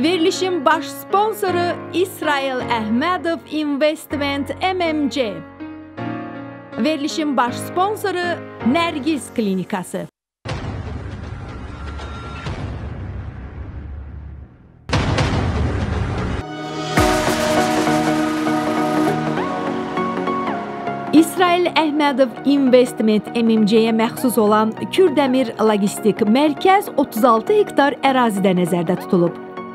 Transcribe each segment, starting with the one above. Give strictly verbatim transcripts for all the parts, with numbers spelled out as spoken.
Verilişin baş sponsoru İsrail Əhmədov Investment M M C. Verilişin baş sponsoru Nərgiz Klinikası. İsrail Əhmədov Investment M M C-yə məxsus olan Kürdəmir Logistik Mərkəz otuz altı hektar ərazidə nəzərdə tutulub.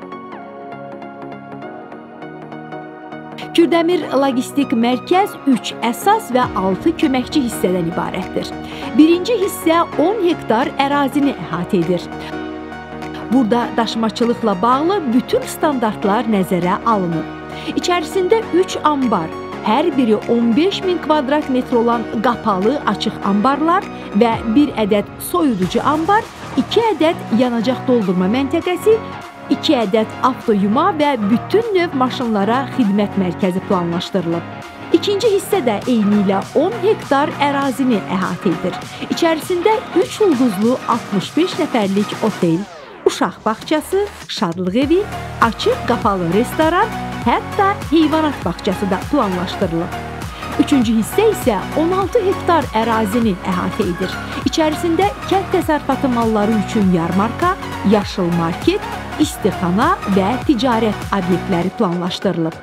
Kürdəmir Logistik Mərkəz üç əsas və altı köməkçi hissədən ibarətdir. Birinci hissə on hektar ərazini əhatə edir. Burada daşımaçılıqla bağlı bütün standartlar nəzərə alınıb. İçərisində üç ambar, hər biri on beş min kvadrat metr olan qapalı açıq ambarlar və bir ədəd soyuducu ambar, iki ədəd yanacaq doldurma məntəqəsi, iki ədəd avtoyuma və bütün növ maşınlara xidmət mərkəzi planlaşdırılıb. İkinci hissə də eyni ilə on hektar ərazini əhatə edir. İçərisində üç ulduzlu altmış beş nəfərlik otel, uşaq bağçası, şadlıq evi, açıq qapalı restoran, hətta heyvanat bağçası da planlaşdırılıb. Üçüncü hissə isə on altı hektar ərazini əhatə edir. İçərisində kənd təsərrüfatı malları üçün yarmarka, yaşıl market, istixana və ticarət obyektləri planlaşdırılıb.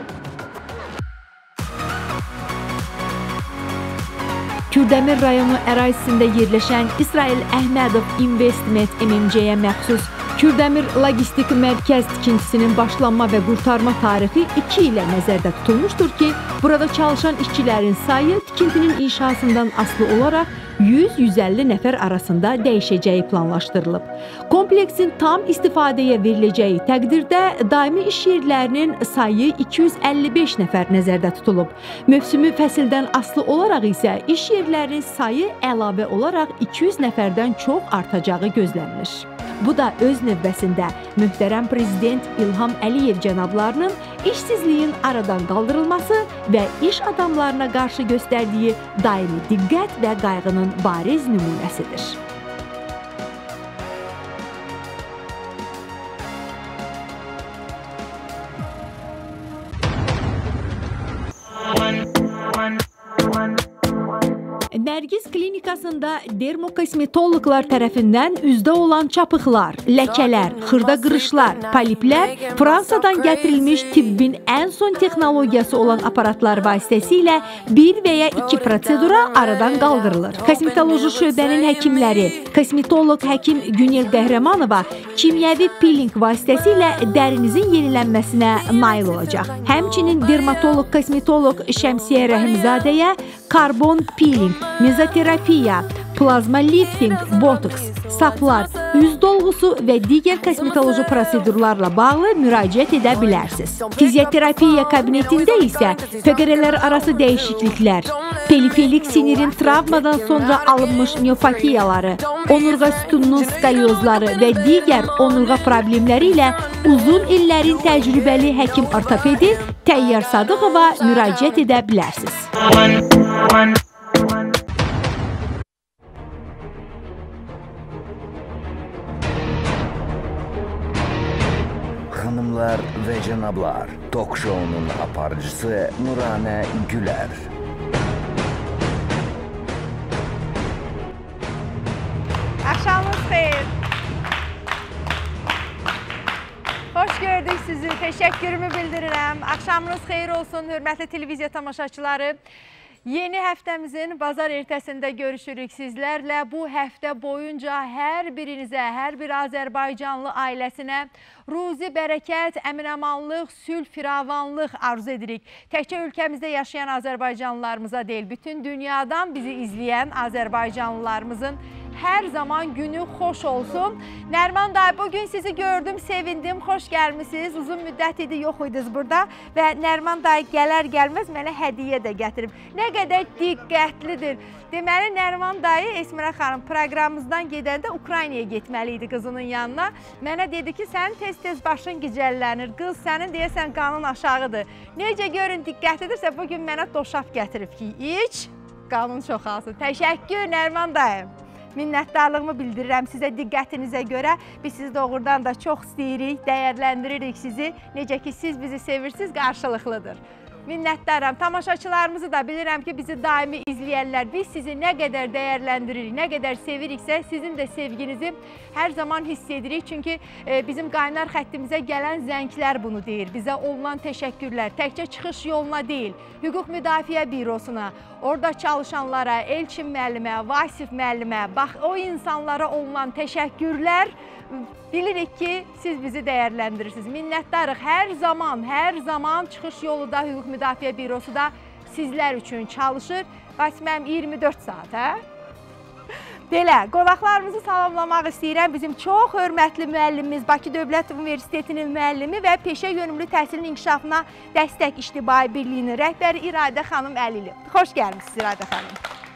Kürdəmir rayonu ərazisində yerləşən İsrail Əhmədov Investment M M C-yə məxsus Kürdəmir Logistik Mərkəz tikintisinin başlanma və qurtarma tarixi iki ilə nəzərdə tutulmuşdur ki, burada çalışan işçilərin sayı tikintinin inşasından asılı olaraq yüz yüz əlli nəfər arasında dəyişəcəyi planlaşdırılıb. Kompleksin tam istifadəyə veriləcəyi təqdirdə daimi iş yerlərinin sayı iki yüz əlli beş nəfər nəzərdə tutulub. Mövsümü fəsildən asılı olaraq isə iş yerlərinin sayı əlavə olaraq iki yüz nəfərdən çox artacağı gözlənilir. Bu da öz növbəsində möhtərəm Prezident İlham Əliyev cənablarının işsizliyin aradan qaldırılması və iş adamlarına qarşı göstərdiyi daimi diqqət və qayğının bariz nümunəsidir. Nərgiz Klinikasında dermokosmetoloqlar tərəfindən üzdə olan çapıqlar, ləkələr, xırda qırışlar, poliplər Fransadan gətirilmiş tibbin ən son texnologiyası olan aparatlar vasitəsilə bir və ya iki prosedura aradan qaldırılır. Kosmetoloji şöbənin həkimləri, kosmetoloq həkim Günel Qəhrəmanova kimyəvi peeling vasitəsilə dərinizin yenilənməsinə nail olacaq. Həmçinin dermatoloq kosmetoloq Şəmsiyə Rəhimzadəyə karbon peeling, mezoterapiya, plazma lifting, botoks, saplar, üz dolğusu və digər kosmetoloji prosedurlarla bağlı müraciət edə bilərsiniz. Fizioterapiya kabinetində isə fəqərələr arası dəyişikliklər, periferik sinirin travmadan sonra alınmış miopatiyaları, onurğa sütununun skoliozları və digər onurğa problemləri ilə uzun illərin təcrübəli həkim ortopedi Təyyar Sadıqova müraciət edə bilərsiniz. Hanımlar ve cenablar, Tok Show'nun aparıcısı Nuranə Gülər. Akşamınız xeyir. Hoş gördük sizi. Teşekkürümü bildirirəm. Akşamınız xeyir olsun, hörmətli televiziya tamaşaçıları. Yeni həftəmizin bazar ertəsində görüşürük sizlərlə. Bu həftə boyunca hər birinizə, hər bir Azərbaycanlı ailəsinə ruzi, bərəkət, əminəmanlıq, sülh, firavanlıq arzu edirik. Təkcə ölkəmizdə yaşayan Azərbaycanlılarımıza deyil, bütün dünyadan bizi izləyən Azərbaycanlılarımızın hər zaman günü xoş olsun. Nərman dayı, bugün sizi gördüm, sevindim, xoş gəlmişsiniz. Uzun müddət idi, yox idiniz burada və Nərman dayı gələr gəlməz mənə hədiyyə də gətirib. Nə qədər diqqətlidir. Deməli, Nərman dayı, Esmirə xanım, proqramımızdan gedəndə Ukraynaya getməli idi qızının yanına. Mənə dedi ki, sənin tez-tez başın gicəllənir, qız sənin deyəsən qanın aşağıdır. Necə görün diqqətlidirsə, bugün mənə doşaf gətirib ki, iç, qanın çoxalsın. Təşəkkür, Nərman dayı. minnətdarlığımı bildirirəm sizə diqqətinizə görə. Biz sizi doğrudan da çox istəyirik, dəyərləndiririk sizi. Necə ki, siz bizi sevirsiniz, qarşılıqlıdır. Minnətdaram. Tamaşaçılarımızı da bilirəm ki, bizi daimi izləyərlər. Biz sizi nə qədər dəyərləndiririk, nə qədər seviriksə, sizin də sevginizi hər zaman hiss edirik. Çünki bizim qaynar xəttimizə gələn zənglər bunu deyir. Bizə olunan təşəkkürlər, təkcə çıxış yoluna deyil, Hüquq Müdafiə Bürosuna, orada çalışanlara, Elçin müəllimə, Vasif müəllimə, bax, o insanlara olunan təşəkkürlər, bilirik ki, siz bizi dəyərləndirirsiniz. Minnətdarıq. Hər zaman, hər zaman çıxış yolu da Hüquq Müdafiə Bürosu da sizlər üçün çalışır. Bax, mənim iyirmi dörd saat, hə? Belə, qonaqlarımızı salamlamaq istəyirəm. Bizim çox hörmətli müəllimimiz, Bakı Dövlət Universitetinin müəllimi və peşə yönümlü təhsilin inkişafına dəstək İctimai Birliyinin rəhbəri İradə xanım Əlili. Xoş gəlmişsiniz İradə xanım.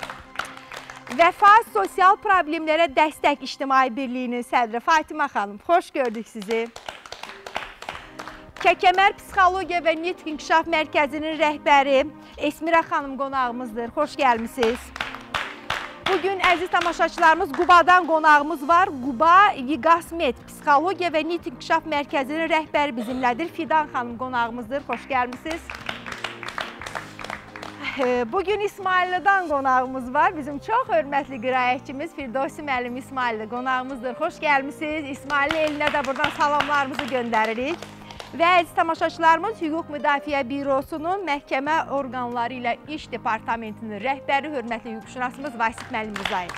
Vəfa Sosial Problemlərə Dəstək İctimai Birliyinin sədri Fatimə xanım, xoş gördük sizi. Kəkəmər Psixologiya və Nitq İnkişaf Mərkəzinin rəhbəri Esmirə xanım qonağımızdır, xoş gəlmişsiniz. Bugün əziz tamaşaçılarımız Qubadan qonağımız var. Quba Viqasmet Psixologiya və Nitq İnkişaf Mərkəzinin rəhbəri bizimlədir. Fidan xanım qonağımızdır, xoş gəlmişsiniz. Bugün İsmailli'dan qonağımız var. Bizim çox hörmətli qiraətçimiz Firdovsi müəllim İsmailli qonağımızdır. Xoş gəlmişsiniz. İsmailli elinə də buradan salamlarımızı göndəririk. Və əziz tamaşaçılarımız Hüquq Müdafiə Bürosunun məhkəmə orqanları ilə iş departamentinin rəhbəri, hörmətli hüquqşünasımız Vasif müəllim Rızayev.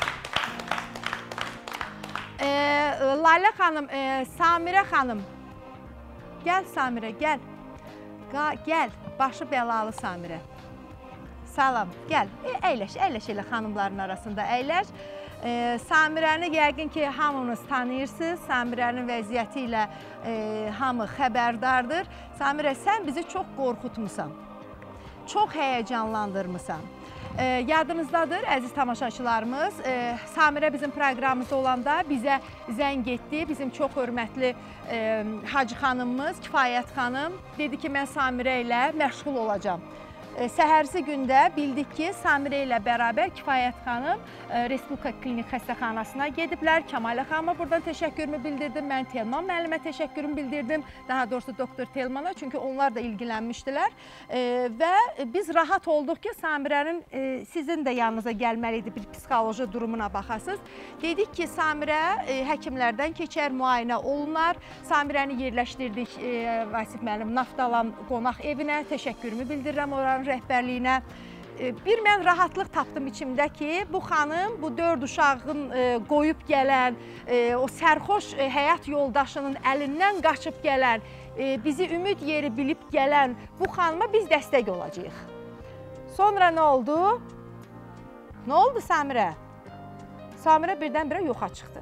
E, Lalə xanım, e, Samirə xanım. Gəl Samirə, gəl. Qa, gəl, başı bəlalı Samirə. Salam, gəl, əyləş, əyləş elə xanımların arasında əyləş. E, Samirəni yəqin ki, hamınız tanıyırsınız. Samirənin vəziyyəti ilə e, hamı xəbərdardır. Samirə, sən bizi çox qorxutmusan, çox həyəcanlandırmısan. E, yadınızdadır, əziz tamaşaçılarımız, e, Samirə bizim proqramımızda olanda bizə zəng etdi. Bizim çox hörmətli e, Hacı xanımımız, Kifayət xanım dedi ki, mən Samirə ilə məşğul olacağam. Səhərsi gündə bildik ki, Samirə ilə bərabər Kifayət xanım Respublika Klinik Xəstəxanasına gediblər. Kəmalə xanıma buradan təşəkkürümü bildirdim. Mən Telman müəllimə təşəkkürümü bildirdim. Daha doğrusu doktor Telmana, çünki onlar da ilgilənmişdilər. Və biz rahat olduq ki, Samirənin sizin də yanınıza gəlməliydi, bir psixoloji durumuna baxasınız. Dedik ki, Samirə həkimlərdən keçər, müayinə olunar. Samirəni yerləşdirdik Vasif müəllim Naftalan qonaq evinə. Təşəkkürümü bildirirəm oranın rəhbərliyinə. Bir mən rahatlıq tapdım içimdə ki, bu xanım, bu dörd uşağın qoyub gələn, o sərxoş həyat yoldaşının əlindən qaçıb gələn, bizi ümid yeri bilib gələn bu xanıma biz dəstək olacağıq. Sonra nə oldu? Nə oldu Samirə? Samirə birdən-birə yoxa çıxdı.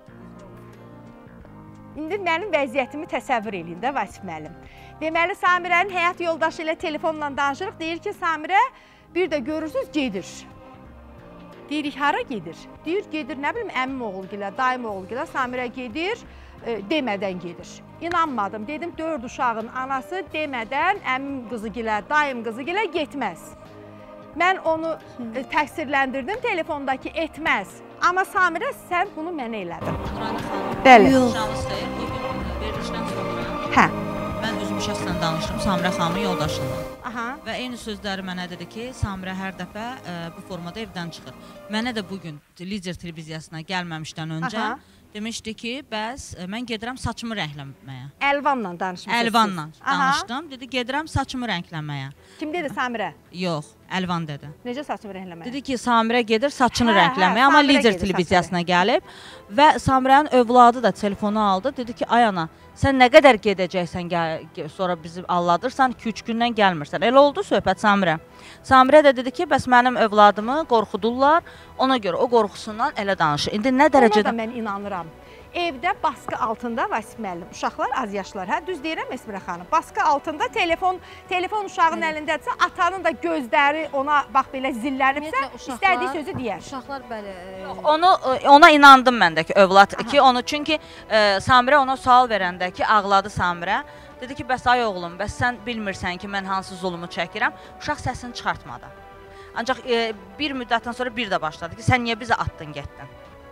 İndi mənim vəziyyətimi təsəvvür edin də Vasif müəllim. Deməli, Samirənin həyat yoldaşı ilə telefonla danışırıq. Deyir ki, Samirə bir də görürsünüz, gedir. Deyirik, hara gedir? Deyir, gedir, nə bilim, əmim oğul gilə, dayım oğul gilə. Samirə gedir, e, demədən gedir. İnanmadım. Dedim, dörd uşağın anası demədən əmim qızı gilə, dayım qızı gilə getməz. Mən onu e, təqsirləndirdim telefondakı etməz. Amma Samirə, sən bunu mənə elədin. Bəli. Hə. Mən özüm şəxsən danışdım Samirə xanımın yoldaşından. Aha. Və eyni sözləri mənə dedi ki, Samirə hər dəfə ə, bu formada evdən çıxır. Mənə də bugün Lider televiziyasına gəlməmişdən öncə Aha. demişdi ki, bəs ə, mən gedirəm saçımı rəngləməyə. Əlvanla danışmışsınız. Əlvanla danışdım. Aha. Dedi, gedirəm saçımı rəngləməyə. Kim dedi Samirə? Yox, Əlvan dedi. Necə saçımı rəngləməyə? Dedi ki, Samirə gedir saçını hə, rəngləməyə, hə, amma Lider televiziyasına gəlib. Və Samirənin övladı da telefonu aldı. Dedi ki, ay ana, sən nə qədər gedəcəksən, sonra bizi alladırsan, iki üç gündən gəlmirsən. Elə oldu söhbət Samirə. Samirə də dedi ki, bəs mənim övladımı qorxudurlar, ona görə o qorxusundan elə danışır. İndi nə dərəcədə... Ona da mən inanıram. Evdə baskı altında Vasif müəllim, uşaqlar az yaşlar, hə? Düz deyirəm Esmirə xanım. Baskı altında telefon, telefon uşağın əlindədirsə, atanın da gözləri ona bax belə zillənibsə, istədiyi sözü deyər. Uşaqlar bəli. Onu ona inandım mən də ki, övlad Aha. ki, onu çünki e, Samirə ona sual verəndə ki, ağladı Samirə. Dedi ki, bəs ay oğlum, bəs sən bilmirsən ki, mən hansı zulmü çəkirəm. Uşaq səsini çıxartmadı. Ancaq e, bir müddətdən sonra bir də başladı ki, sən niyə bizi atdın, getdin?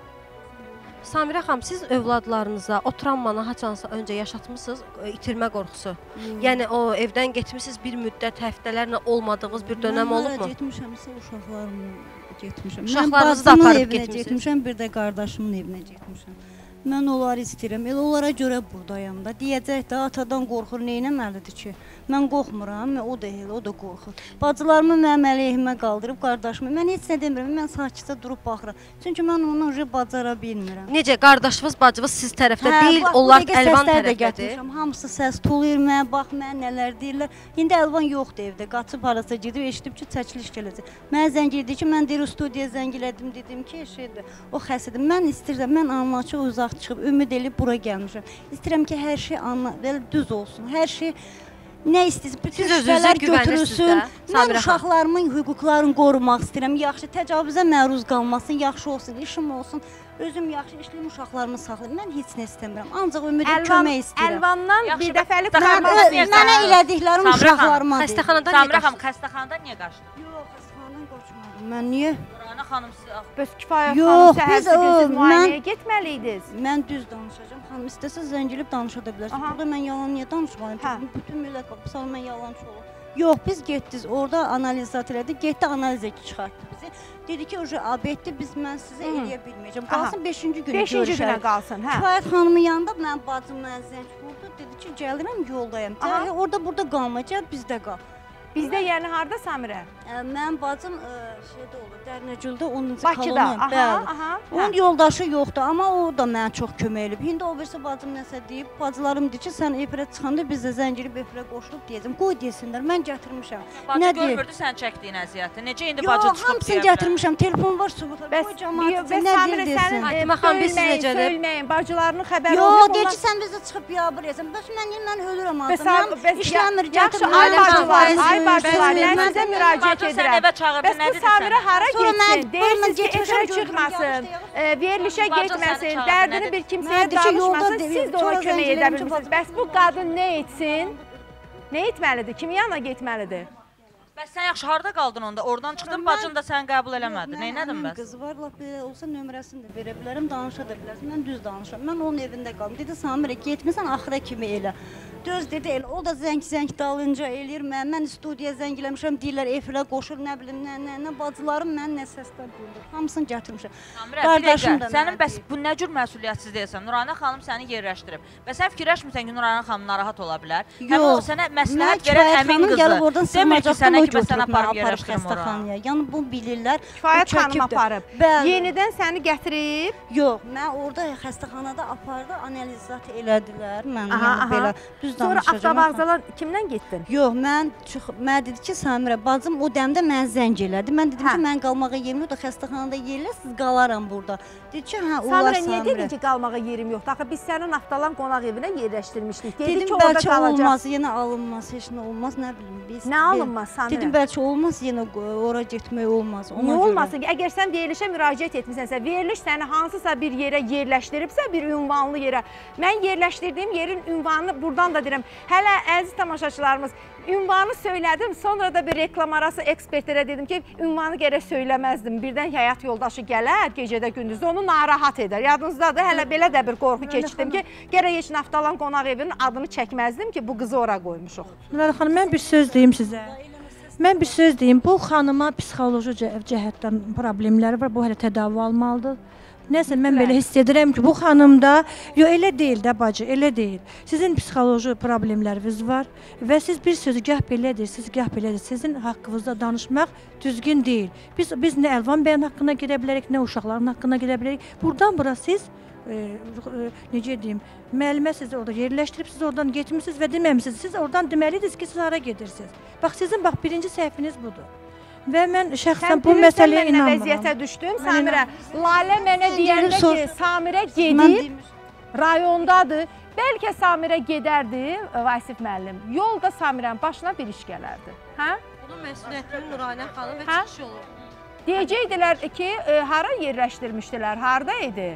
Samirə xanım, siz övladlarınıza o travmanı haçansa öncə yaşatmısınız, itirmə qorxusu? Hmm. Yəni o evdən getmisiniz bir müddət, həftələrlə olmadığınız bir dönəm olubmu? Mən getmişəmsə uşaqlarımla getmişəm. Uşaqlarınızı da aparıb getmişəm. getmişəm, bir də qardaşımın evinə getmişəm. Mən onları istəyirəm. Elə onlara görə buradayam da. Deyəcək də atadan qorxur, neynəməlidir ki? Mən qorxmuram, o da elə, o da qorxur. Bacılarımı mənim əleyhimə qaldırıb qardaşımı. Mən heç nə demirəm, mən sakitcə durub baxıram. Çünki mən onu уже bacara bilmirəm. Necə qardaşınız, bacınız siz tərəfdə hə, deyil, onlar Əlvan tərəfdədir. Hamısı səs tuluyur mənə, bax mənə nələr deyirlər. İndi Əlvan yoxdur evdə. Qaçıb harasa gedib, eşidib ki, çəkiliş gələcək. Mənə zəng etdi ki, mən deyir studiyaya zəng elədim, dedim ki, şeydir. O xəsidir. Mən istəyirəm, mən anlaçıq uzaq çıxıb ümid elib bura gəlmişəm. İstəyirəm ki, hər şey anla, belə düz olsun. Hər şey nə istəyirsən, bütün şübhələr götürülsün. Mən uşaqlarımın hüquqlarını qorumaq istəyirəm. Yaxşı, təcavüzə məruz qalmasın, yaxşı olsun, işim olsun. Özüm yaxşı işləyim, uşaqlarımı saxlayım. Mən heç nə istəmirəm. Ancaq ümidi kömək istəyirəm. Əlvandan bir dəfəlik mənə elədiklərim uşaqlarıma deyil. Xəstəxanadan niyə Samira xanım, xəstəxanadan niyə qaçdın? Yox, xəstəxanadan qaçmadım. Mən niyə? Nurana xanım siz Bəs kifayət xanım səhərsi siz müayinəyə getməliydiniz. Mən düz danışacağım. Xanım istəsəz zəng edib danışa da bilərsiniz. Burada mən yalan niyə danışmalıyım? Bütün millət bax, sonra mən yalançı olum. Yox, biz getdik, orada analizat elədik, getdi analizə çıxartdı bizi. Dedi ki, oje abetdir, biz mən sizə eləyə bilməyəcəm. Qalsın beşinci günü görüşək. beşinci günə qalsın, hə. Kifayət xanımın yanında mən bacım mən zəng vurdu, dedi ki, gəlirəm, yoldayım. Orada burada qalma, gəl bizdə qal. Bizdə yəni harda Samirə? Mən bacım şeydə olur, Dərnəcüldə onuncu Bakıda, aha, aha. Onun yoldaşı yoxdur, amma o da mənə çox kömək edib. İndi o birisi bacım nəsə deyib, bacılarım deyir ki, sən efirə çıxanda biz də zəng edib efirə qoşulub deyəcəm. Qoy desinlər, mən gətirmişəm. Bacı görmürdü sən çəkdiyin əziyyəti. Necə indi bacı çıxıb yox, hamısını gətirmişəm, telefon var, sübut. Qoy cəmaatı, nə deyir desin. Bölməyin, söyləməyin, bacılarının xəbəri olmaz. Yox, deyir ki, sən bizə çıxıb biabır esən. Bəs mən ölürəm azam. Mən işləmir, gətirmirəm. Bacılar, mən sizə müraciət edirəm. Bəs bu Samirə hara getsin? Deyirsiniz ki, efirə çıxmasın, verilişə getməsin, dərdini bir kimsəyə danışmasın, siz də ona kömək edə bilmişsiniz. Bəs bu qadın nə etsin? Nə etməlidir? Kimin yanına getməlidir? Bəs sən yaxşı harada qaldın onda? Oradan çıxdın, bacın da səni qəbul eləmədi. Neynədin bəs? Qızı var, laf belə olsa nömrəsini də verə bilərəm, danışa da bilərsin. Mən düz danışam. Mən onun evində qaldım. Dedi, Samirə, getmirsən, axıra kimi elə. Döz dedi, elə. O da zəng-zəng dalınca eləyir. Mən, mən studiyaya zəng eləmişəm, deyirlər, efirə qoşur, nə bilim, nə, nə, nə, bacılarım mən nə səslər duyulur. Hamısını gətirmişəm. Samirə, bir dəqiqə, sənin bəs bu nə cür məsuliyyətsiz deyilsən? Nuranə xanım səni yerləşdirib. Bəs sən fikirləşmirsən ki, Nuranə xanım narahat ola bilər? Həmin o sənə məsləhət verən əmin qızı. Demir ki, sənə ki, bəs səni aparıb yerləşdirim oraya. Yəni, bu bilirlər. Kifayət xanım aparıb. Yenidən səni gətirib? Yox, mən orada xəstəxanada apardı, analizat elədilər. Mən belə düz danışacağım. Sonra avtovağzala kimdən getdin? Yox, mən mənə dedi ki, Samirə, bacım o dəmdə mənə zəng elədi. Mən dedim ki, mən qalmağa yerim yoxdur, xəstəxanada yerlə, siz qalaram burada. Dedi ki, hə, olar Samirə. Samirə, niyə dedin ki, qalmağa yerim yoxdur? Axı biz sənin Naftalan qonaq evinə yerləşdirmişdik. Dedim, bəlkə olmaz, yenə alınmaz, heç nə olmaz, nə bilim biz. Nə alınmaz Samirə? Dedim, bəlkə olmaz, yenə ora getmək olmaz. Nə olmasın ki, əgər sən verilişə müraciət etmisənsə, veriliş səni hansısa bir yerə yerləşdiribsə, bir ünvanlı yerə. Mən yerləşdirdiyim yerin ünvanını buradan da deyirəm. Hələ əziz tamaşaçılarımız, ünvanı söylədim, sonra da bir reklam arası ekspertlərə dedim ki, ünvanı gərək söyləməzdim. Birdən həyat yoldaşı gələr, gecədə gündüzdə onu narahat edər. Yadınızdadır, hələ belə də bir qorxu keçdim ki, gərək heç Naftalan qonaq evinin adını çəkməzdim ki, bu qızı ora qoymuşuq. Nurana xanım, mən bir söz deyim sizə. Mən bir söz deyim, bu xanıma psixoloji cəhətdən problemləri var, bu hələ tədavi almalıdır. Nəsə, mən belə hiss edirəm ki, bu xanımda, yox, elə deyil də bacı, elə deyil. Sizin psixoloji problemləriniz var və siz bir sözü gah belə edirsiniz, gah belə edirsiniz. Sizin haqqınızda danışmaq düzgün deyil. Biz, biz nə Əlvan bəyin haqqına gedə bilərik, nə uşaqların haqqına gedə bilərik. Buradan bura siz, e, e, necə deyim, müəllimə sizi orada yerləşdirib, siz oradan getmişsiniz və deməmişsiniz. Siz oradan deməliyiniz ki, siz hara gedirsiniz. Bax, sizin bax, birinci səhviniz budur. Və mən şəxsən bu məsələyə inanmıram. Sən vəziyyətə düşdüm, Samirə. Lalə mənə deyəndə ki, Samirə gedib, rayondadır. Bəlkə Samirə gedərdi, Vasif müəllim. Yolda Samirənin başına bir iş gələrdi. Bunun məsuliyyətini Nuranə xanım və çıxış yolu. Deyəcəkdilər ki, hara yerləşdirmişdilər, harada idi?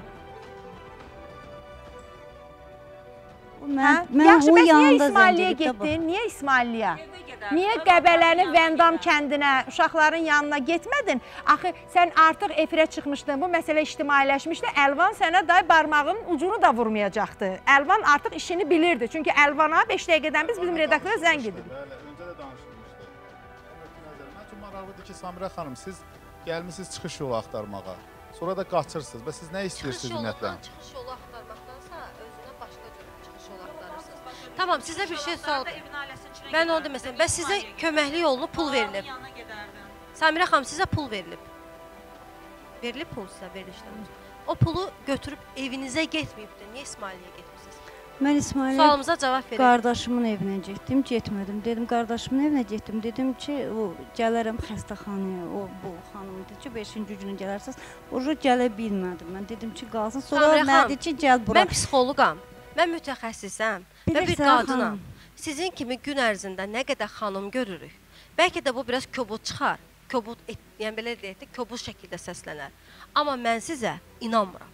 Yaxşı, bəs niyə İsmailliyə getdin? Niyə İsmailliyə? Niyə Qəbələni Vəndam kəndinə, uşaqların yanına getmədin? Axı, sən artıq efirə çıxmışdın, bu məsələ ictimailəşmişdi. Əlvan sənə day barmağın ucunu da vurmayacaqdı. Əlvan artıq işini bilirdi. Çünki Əlvana beş dəqiqədən biz bizim redaktora zəng edirik. Bəli, öncə də danışılmışdı. Mən üçün maraqlıdır ki, Samirə xanım, siz gəlmişsiniz çıxış yolu axtarmağa. Sonra da qaçırsınız və siz nə istəyirsiniz ümumiyyətlə? Çıxış yolu axtarmaqdansa özünə başqa cür çıxış yolu axtarırsınız. Tamam, sizə bir şey sual. Mən onu deməsəm, bəs sizə köməkli yolunu pul verilib. Samirə xanım, sizə pul verilib. Verilib pul sizə, verilişdən. O pulu götürüb evinizə getməyibdir. Niyə İsmailiyə getmişsiniz? Mən İsmailiyə sualımıza cavab verin. Qardaşımın evinə getdim, getmədim. Dedim, qardaşımın evinə getdim. Dedim ki, o gələrəm xəstəxanaya, o bu xanım dedi ki, beşinci günü gələrsiniz. Oru gələ bilmədim. Mən dedim ki, qalsın. Sonra mənə dedi ki, gəl bura. Mən psixoloqam, mən mütəxəssisəm və bir qadınam. Sizin kimi gün ərzində nə qədər xanım görürük. Bəlkə də bu biraz kobud çıxar. Kobud, yəni belə deyək də, kobud şəkildə səslənər. Amma mən sizə inanmıram.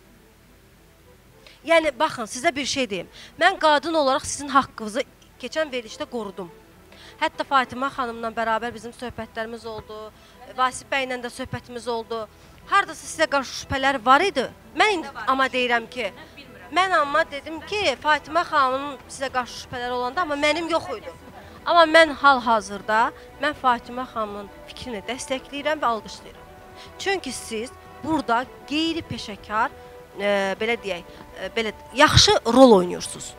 Yəni, baxın, sizə bir şey deyim. Mən qadın olaraq sizin haqqınızı keçən verilişdə qorudum. Hətta Fatimə xanımla bərabər bizim söhbətlərimiz oldu. Vasif bəylə də söhbətimiz oldu. Haradasa sizə qarşı şübhələr var idi. Mən amma deyirəm ki, mən amma dedim ki, Fatimə xanımın sizə qarşı şübhələri olanda, amma mənim yox idi. Amma mən hal-hazırda, mən Fatimə xanımın fikrini dəstəkləyirəm və alqışlayıram. Çünki siz burada qeyri-peşəkar, e, belə deyək, e, belə yaxşı rol oynuyorsunuz.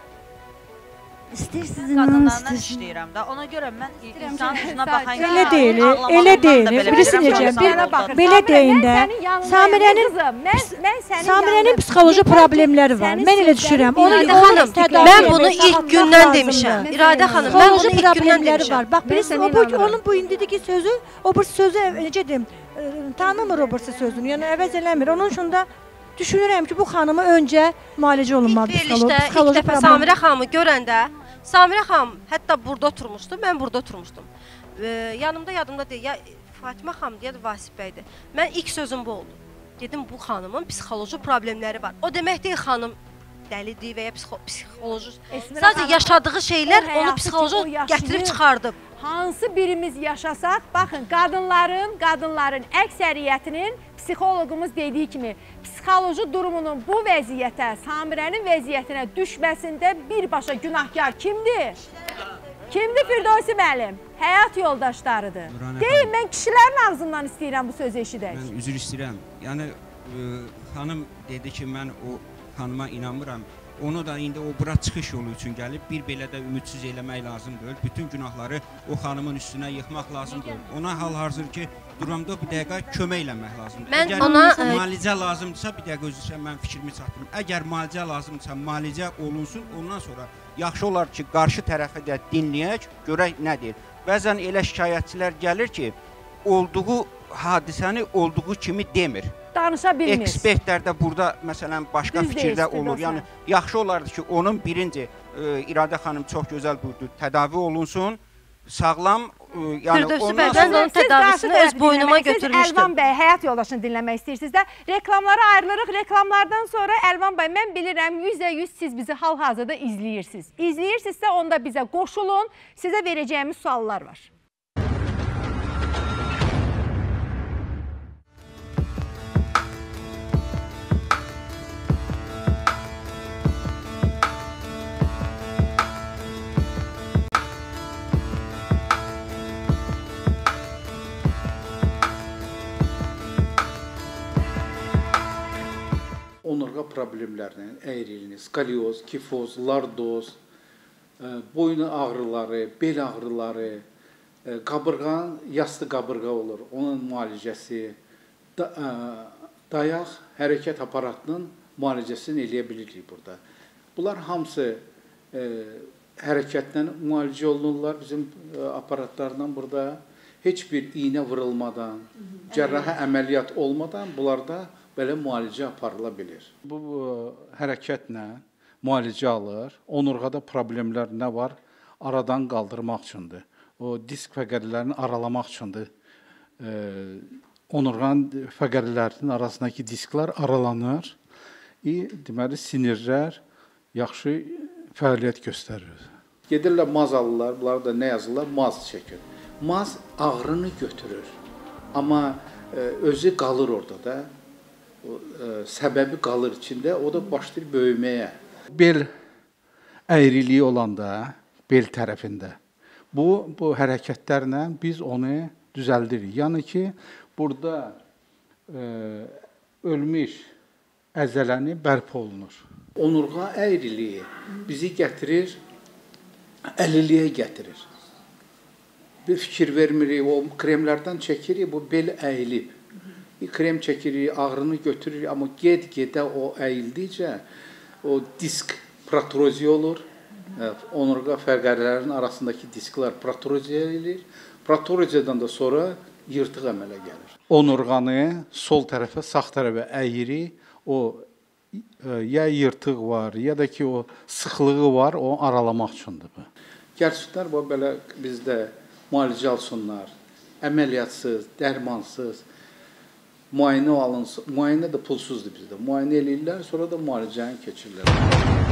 İstəyirsiniz, inanın Qadınlarla işləyirəm də. Ona görə mən insan üzünə baxan Elə deyil, elə deyil. Birisi necə, belə deyin də, Samirənin Samirənin psixoloji problemləri var. Mən elə düşürəm. Onu xanım, mən bunu ilk gündən demişəm. İradə xanım, mən bunu ilk gündən demişəm. Bax, birisi o bu onun bu indiki sözü, o bir sözü necə deyim, tanımır o birisi sözünü. Yəni əvəz eləmir. Onun üçün də düşünürəm ki, bu xanıma öncə müalicə olunmalı psixoloji. İlk dəfə Samirə xanımı görəndə, Samirə xanım hətta burada oturmuşdu, mən burada oturmuşdum. E, yanımda, yadımda deyil, ya Fatimə xanım deyə də Vasif bəydir. Mən ilk sözüm bu oldu. Dedim, bu xanımın psixoloji problemləri var. O demək deyil, xanım dəlidir və ya psixoloji. Sadəcə yaşadığı şeylər onu psixoloji gətirib çıxardıb. Hansı birimiz yaşasaq, baxın, qadınların, qadınların əksəriyyətinin psixoloqumuz dediyi kimi, psixoloji durumunun bu vəziyyətə, Samirənin vəziyyətinə düşməsində birbaşa günahkar kimdir? Kimdir Firdevsi müəllim? Həyat yoldaşlarıdır. Deyim, mən kişilərin ağzından istəyirəm bu sözü eşidək. Mən üzr istəyirəm. Yəni, e, xanım dedi ki, mən o xanıma inanmıram. Onu da indi o bura çıxış yolu üçün gəlib, bir belə də ümidsiz eləmək lazımdır. Bütün günahları o xanımın üstünə yıxmaq lazımdır. Ona hal-hazır ki, durumda bir dəqiqə kömək eləmək lazımdır. Mən Əgər ona müalicə lazımdırsa, bir dəqiqə özü mən fikrimi çatdırım. Əgər müalicə lazımdırsa, müalicə olunsun, ondan sonra yaxşı olar ki, qarşı tərəfi də dinləyək, görək nə deyir. Bəzən elə şikayətçilər gəlir ki, olduğu hadisəni olduğu kimi demir. Danışa bilmir. Ekspertlər də burada məsələn başqa Düz fikirdə deyirsin, olur. dostlar. Yəni yaxşı olardı ki, onun birinci e, İradə xanım çox gözəl buyurdu, tədavi olunsun, sağlam, e, yəni Firdevsi ondan bəy, mən sonra onun tədavisini öz boynuma götürmüşdüm. Əlvan bəy, həyat yoldaşını dinləmək istəyirsiniz də, reklamlara ayrılırıq. Reklamlardan sonra Əlvan bəy, mən bilirəm yüzdə yüz siz bizi hal-hazırda izləyirsiniz. İzləyirsinizsə onda bizə qoşulun, sizə verəcəyimiz suallar var. Onurğa problemlərinin əyriliyini, skolyoz, kifoz, lardoz, boyun ağrıları, bel ağrıları, qabırğanın yastı qabırğa olur, onun müalicəsi, dayaq, hərəkət aparatının müalicəsini eləyə bilirik burada. Bunlar hamısı hərəkətlə müalicə olunurlar bizim aparatlarla burada. Heç bir iynə vurulmadan, cərrahi əməliyyat olmadan bunlarda belə müalicə aparıla bilir. Bu hərəkətlə müalicə alır. Onurğada problemlər nə var? Aradan qaldırmaq üçündür. O disk fəqərlərini aralamaq üçündür. E, onurğanın fəqərlərinin arasındakı disklər aralanır. E, deməli, sinirlər yaxşı fəaliyyət göstərir. Gedirlər maz alırlar, bunlar da nə yazırlar? Maz çəkir. Maz ağrını götürür. Amma e, özü qalır orada da. O, e, səbəbi qalır içində, o da başlayır böyüməyə. Bel əyriliyi olanda, bel tərəfində, bu, bu hərəkətlərlə biz onu düzəldirik. Yəni ki, burada e, ölmüş əzələni bərpa olunur. Onurğa əyriliyi bizi gətirir, əlilliyə gətirir. Bir fikir vermirik, o kremlərdən çəkirik, bu bel əyilib. Bir krem çəkirik, ağrını götürürük, amma ged-gedə o əyildikcə o disk protroziya olur. Onurğa fəqərlərinin arasındakı disklər protroziya edilir. Protroziyadan da sonra yırtıq əmələ gəlir. Onurğanı sol tərəfə, sağ tərəfə əyirik. O ya yırtıq var, ya da ki o sıxlığı var, o aralamaq üçündür bu. Gerçəklər bu belə bizdə müalicə alsınlar, əməliyyatsız, dərmansız, müayinə alınsın. Müayinə də pulsuzdur bizdə. Müayinə eləyirlər, sonra da müalicəni keçirirlər.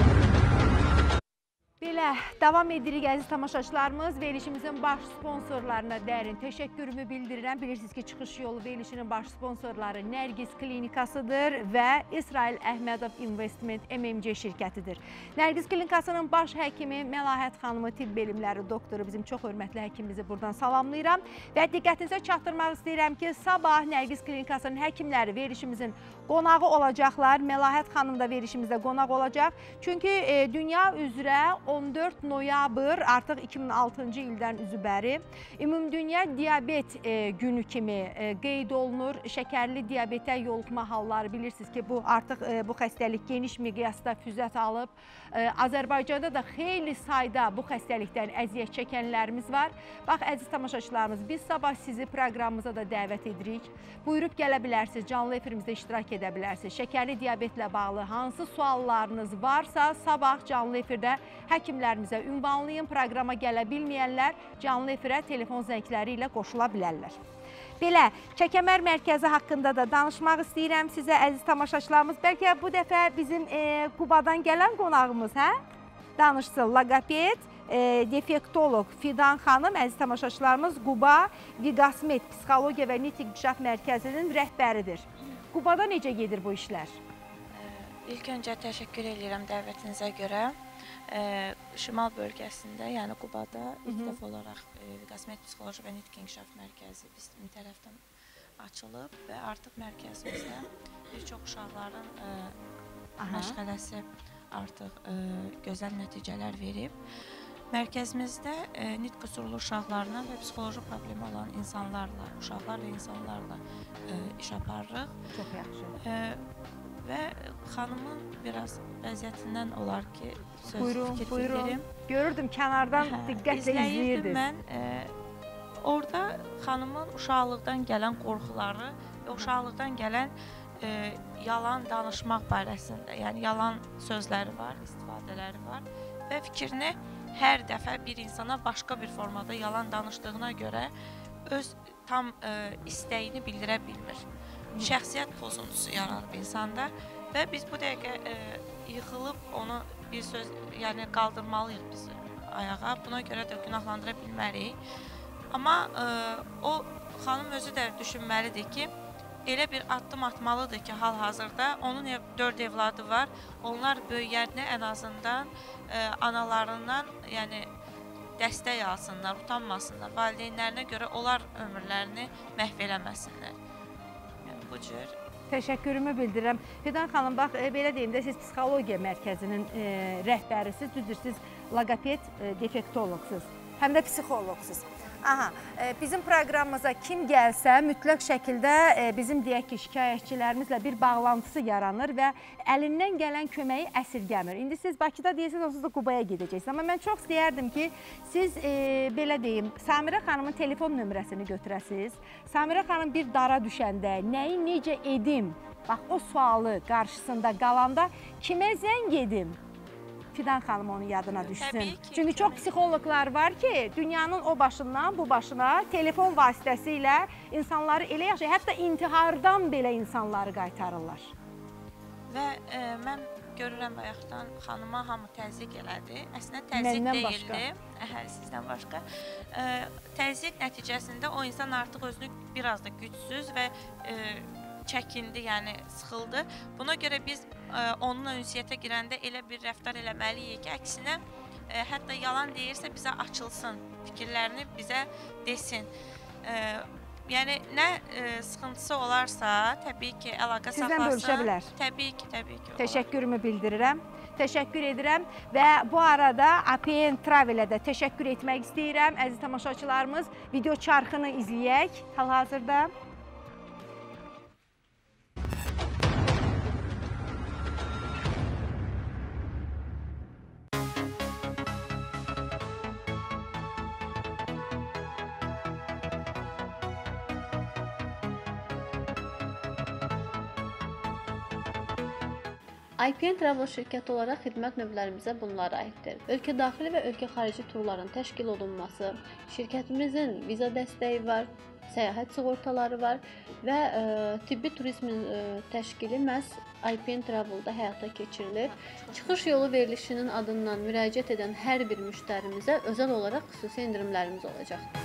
Belə, davam edirik əziz tamaşaçılarımız. Verilişimizin baş sponsorlarına dərin təşəkkürümü bildirirəm. Bilirsiniz ki, çıxış yolu verilişinin baş sponsorları Nərgiz Klinikasıdır və İsrail Əhmədov Investment M M C şirkətidir. Nərgiz Klinikasının baş həkimi Məlahət xanımı, tibb elmləri doktoru, bizim çox hörmətli həkimimizi buradan salamlayıram. Və diqqətinizə çatdırmaq istəyirəm ki, sabah Nərgiz Klinikasının həkimləri verilişimizin qonağı olacaqlar. Məlahət xanım da verilişimizdə qonaq olacaq. Çünki e, dünya üzrə on dörd noyabr artıq iki min altıncı ildən üzübəri Ümumdünya Diabet e, günü kimi e, qeyd olunur. Şəkərli diabetə yoluxma halları, bilirsiniz ki, bu artıq e, bu xəstəlik geniş miqyasda füzət alıb. E, Azərbaycanda da xeyli sayda bu xəstəlikdən əziyyət çəkənlərimiz var. Bax, əziz tamaşaçılarımız, biz sabah sizi proqramımıza da dəvət edirik. Buyurub gələ bilərsiniz, canlı efirimizdə iştirak edə bilərsiniz. Şəkərli diabetlə bağlı hansı suallarınız varsa, sabah canlı efirdə həkimlərimizə ünvanlayın. Proqrama gələ bilməyənlər canlı efirə telefon zəngləri ilə qoşula bilərlər. Belə, Çəkəmər mərkəzi haqqında da danışmaq istəyirəm sizə, əziz tamaşaçılarımız. Bəlkə bu dəfə bizim e, Qubadan gələn qonağımız, hə? Danışsın, logoped, e, defektolog Fidan xanım, əziz tamaşaçılarımız, Quba Viqasmet Psixologiya və Nitq İnkişaf Mərkəzinin rəhbəridir. Qubada necə gedir bu işlər? İlk öncə təşəkkür edirəm dəvətinizə görə. E, Şimal bölgəsində, yəni Qubada ilk dəfə olaraq e, Viqasmet Psixoloji və Nitq İnkişaf Mərkəzi bizim tərəfdən açılıb və artıq mərkəzimizdə bir çox uşaqların e, məşğələsi artıq e, gözəl nəticələr verib. Mərkəzimizdə e, nitq qüsurlu uşaqlarla və psixoloji problemi olan insanlarla, uşaqlar və insanlarla e, iş aparırıq. Çox yaxşı. E, Və xanımın biraz vəziyyətindən olar ki, söz buyurun, fikir buyurun. bildirim. Görürdüm, kənardan hə, diqqətlə izləyirdim. Mən e, orada xanımın uşaqlıqdan gələn qorxuları və uşaqlıqdan gələn e, yalan danışmaq barəsində, yəni yalan sözləri var, istifadələri var və fikrini hər dəfə bir insana başqa bir formada yalan danışdığına görə öz tam e, istəyini bildirə bilmir. Şəxsiyyət pozuntusu yaranıb insanda və biz bu dəqiqə e, yıxılıb onu bir söz, yəni qaldırmalıyıq biz ayağa. Buna görə də günahlandıra bilmərik. Amma e, o xanım özü də düşünməlidir ki, elə bir addım atmalıdır ki, hal-hazırda onun ev, dörd evladı var. Onlar böyüyəndə ən azından e, analarından, yəni dəstək alsınlar, utanmasınlar. Valideynlərinə görə onlar ömürlərini məhv eləməsinlər. Bu cür. Təşəkkürümü bildirirəm. Fidan xanım, bax, e, belə deyim də, siz psixologiya mərkəzinin e, rəhbərisiz, düzdür, siz logoped, e, defektoloqsuz, həm də psixoloqsuz. Aha, e, bizim proqramımıza kim gəlsə, mütləq şəkildə e, bizim deyək ki, şikayətçilərimizlə bir bağlantısı yaranır və əlindən gələn köməyi əsirgəmir. İndi siz Bakıda deyirsiniz, onsuz da Qubaya gedəcəksiniz. Amma mən çox istəyərdim ki, siz e, belə deyim, Samirə xanımın telefon nömrəsini götürəsiniz. Samirə xanım bir dara düşəndə, nəyi necə edim, bax o sualı qarşısında qalanda kimə zəng edim? Fidan xanım onun yadına düşsün. Ki, Çünki çox psixoloqlar var ki, dünyanın o başından bu başına telefon vasitəsilə insanları elə yaxşı, hətta intihardan belə insanları qaytarırlar. Və e, mən görürəm bayaqdan xanıma hamı təzyiq elədi. Əslində təzyiq deyildi. Əhə, sizdən başqa. Təzyiq nəticəsində o insan artıq özünü biraz da gücsüz və çəkindi, yəni sıxıldı. Buna görə biz onunla ünsiyyətə girəndə elə bir rəftar eləməliyik ki, əksinə hətta yalan deyirsə bizə açılsın, fikirlərini bizə desin. Yəni nə sıxıntısı olarsa, təbii ki, əlaqə saxlasın. Sizdən bölüşə bilər. Təbii ki, təbii ki. Təşəkkürümü bildirirəm. Təşəkkür edirəm və bu arada A P N Travel-ə də təşəkkür etmək istəyirəm. Əziz tamaşaçılarımız, video çarxını izləyək hal-hazırda. I P N Travel şirkəti olaraq xidmət növlərimizə bunlar aiddir. Ölkə daxili və ölkə xarici turların təşkil olunması, şirkətimizin viza dəstəyi var, səyahət sığortaları var və ə, tibbi turizmin ə, təşkili məhz I P N Travel-da həyata keçirilir. Çıxış yolu verilişinin adından müraciət edən hər bir müştərimizə özəl olaraq xüsusi endirimlərimiz olacaqdır.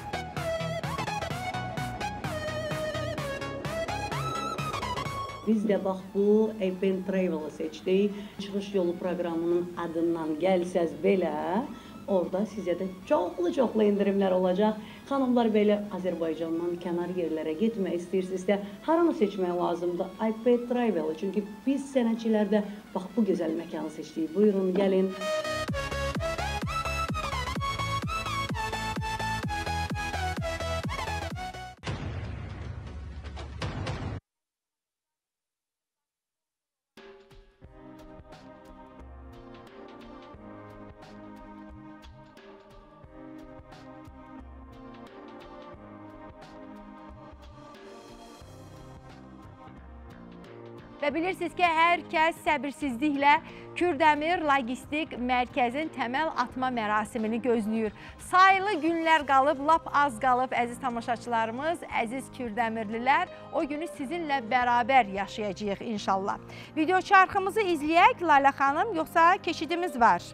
Biz də bax bu I P N Travel-ı seçdik. Çıxış yolu proqramının adından gəlsəz belə, orada sizə də çoxlu-çoxlu endirimlər olacaq. Xanımlar belə Azərbaycandan kənar yerlərə getmək istəyirsinizsə, haranı seçmək lazımdır? I P N Travel-ı. Çünki biz sənətçilər də bax bu gözəl məkanı seçdik. Buyurun, gəlin. Və bilirsiniz ki, hər kəs səbirsizliklə Kürdəmir Logistik Mərkəzin təməl atma mərasimini gözləyir. Sayılı günlər qalıb, lap az qalıb əziz tamaşaçılarımız, əziz Kürdəmirlilər. O günü sizinlə bərabər yaşayacağıq inşallah. Video çarxımızı izləyək Layla xanım, yoxsa keçidimiz var?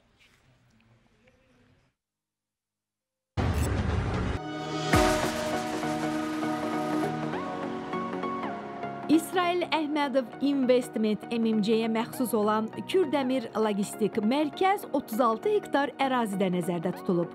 İsrail Əhmədov Investment M M C-yə məxsus olan Kürdəmir Logistik Mərkəz otuz altı hektar ərazidə nəzərdə tutulub.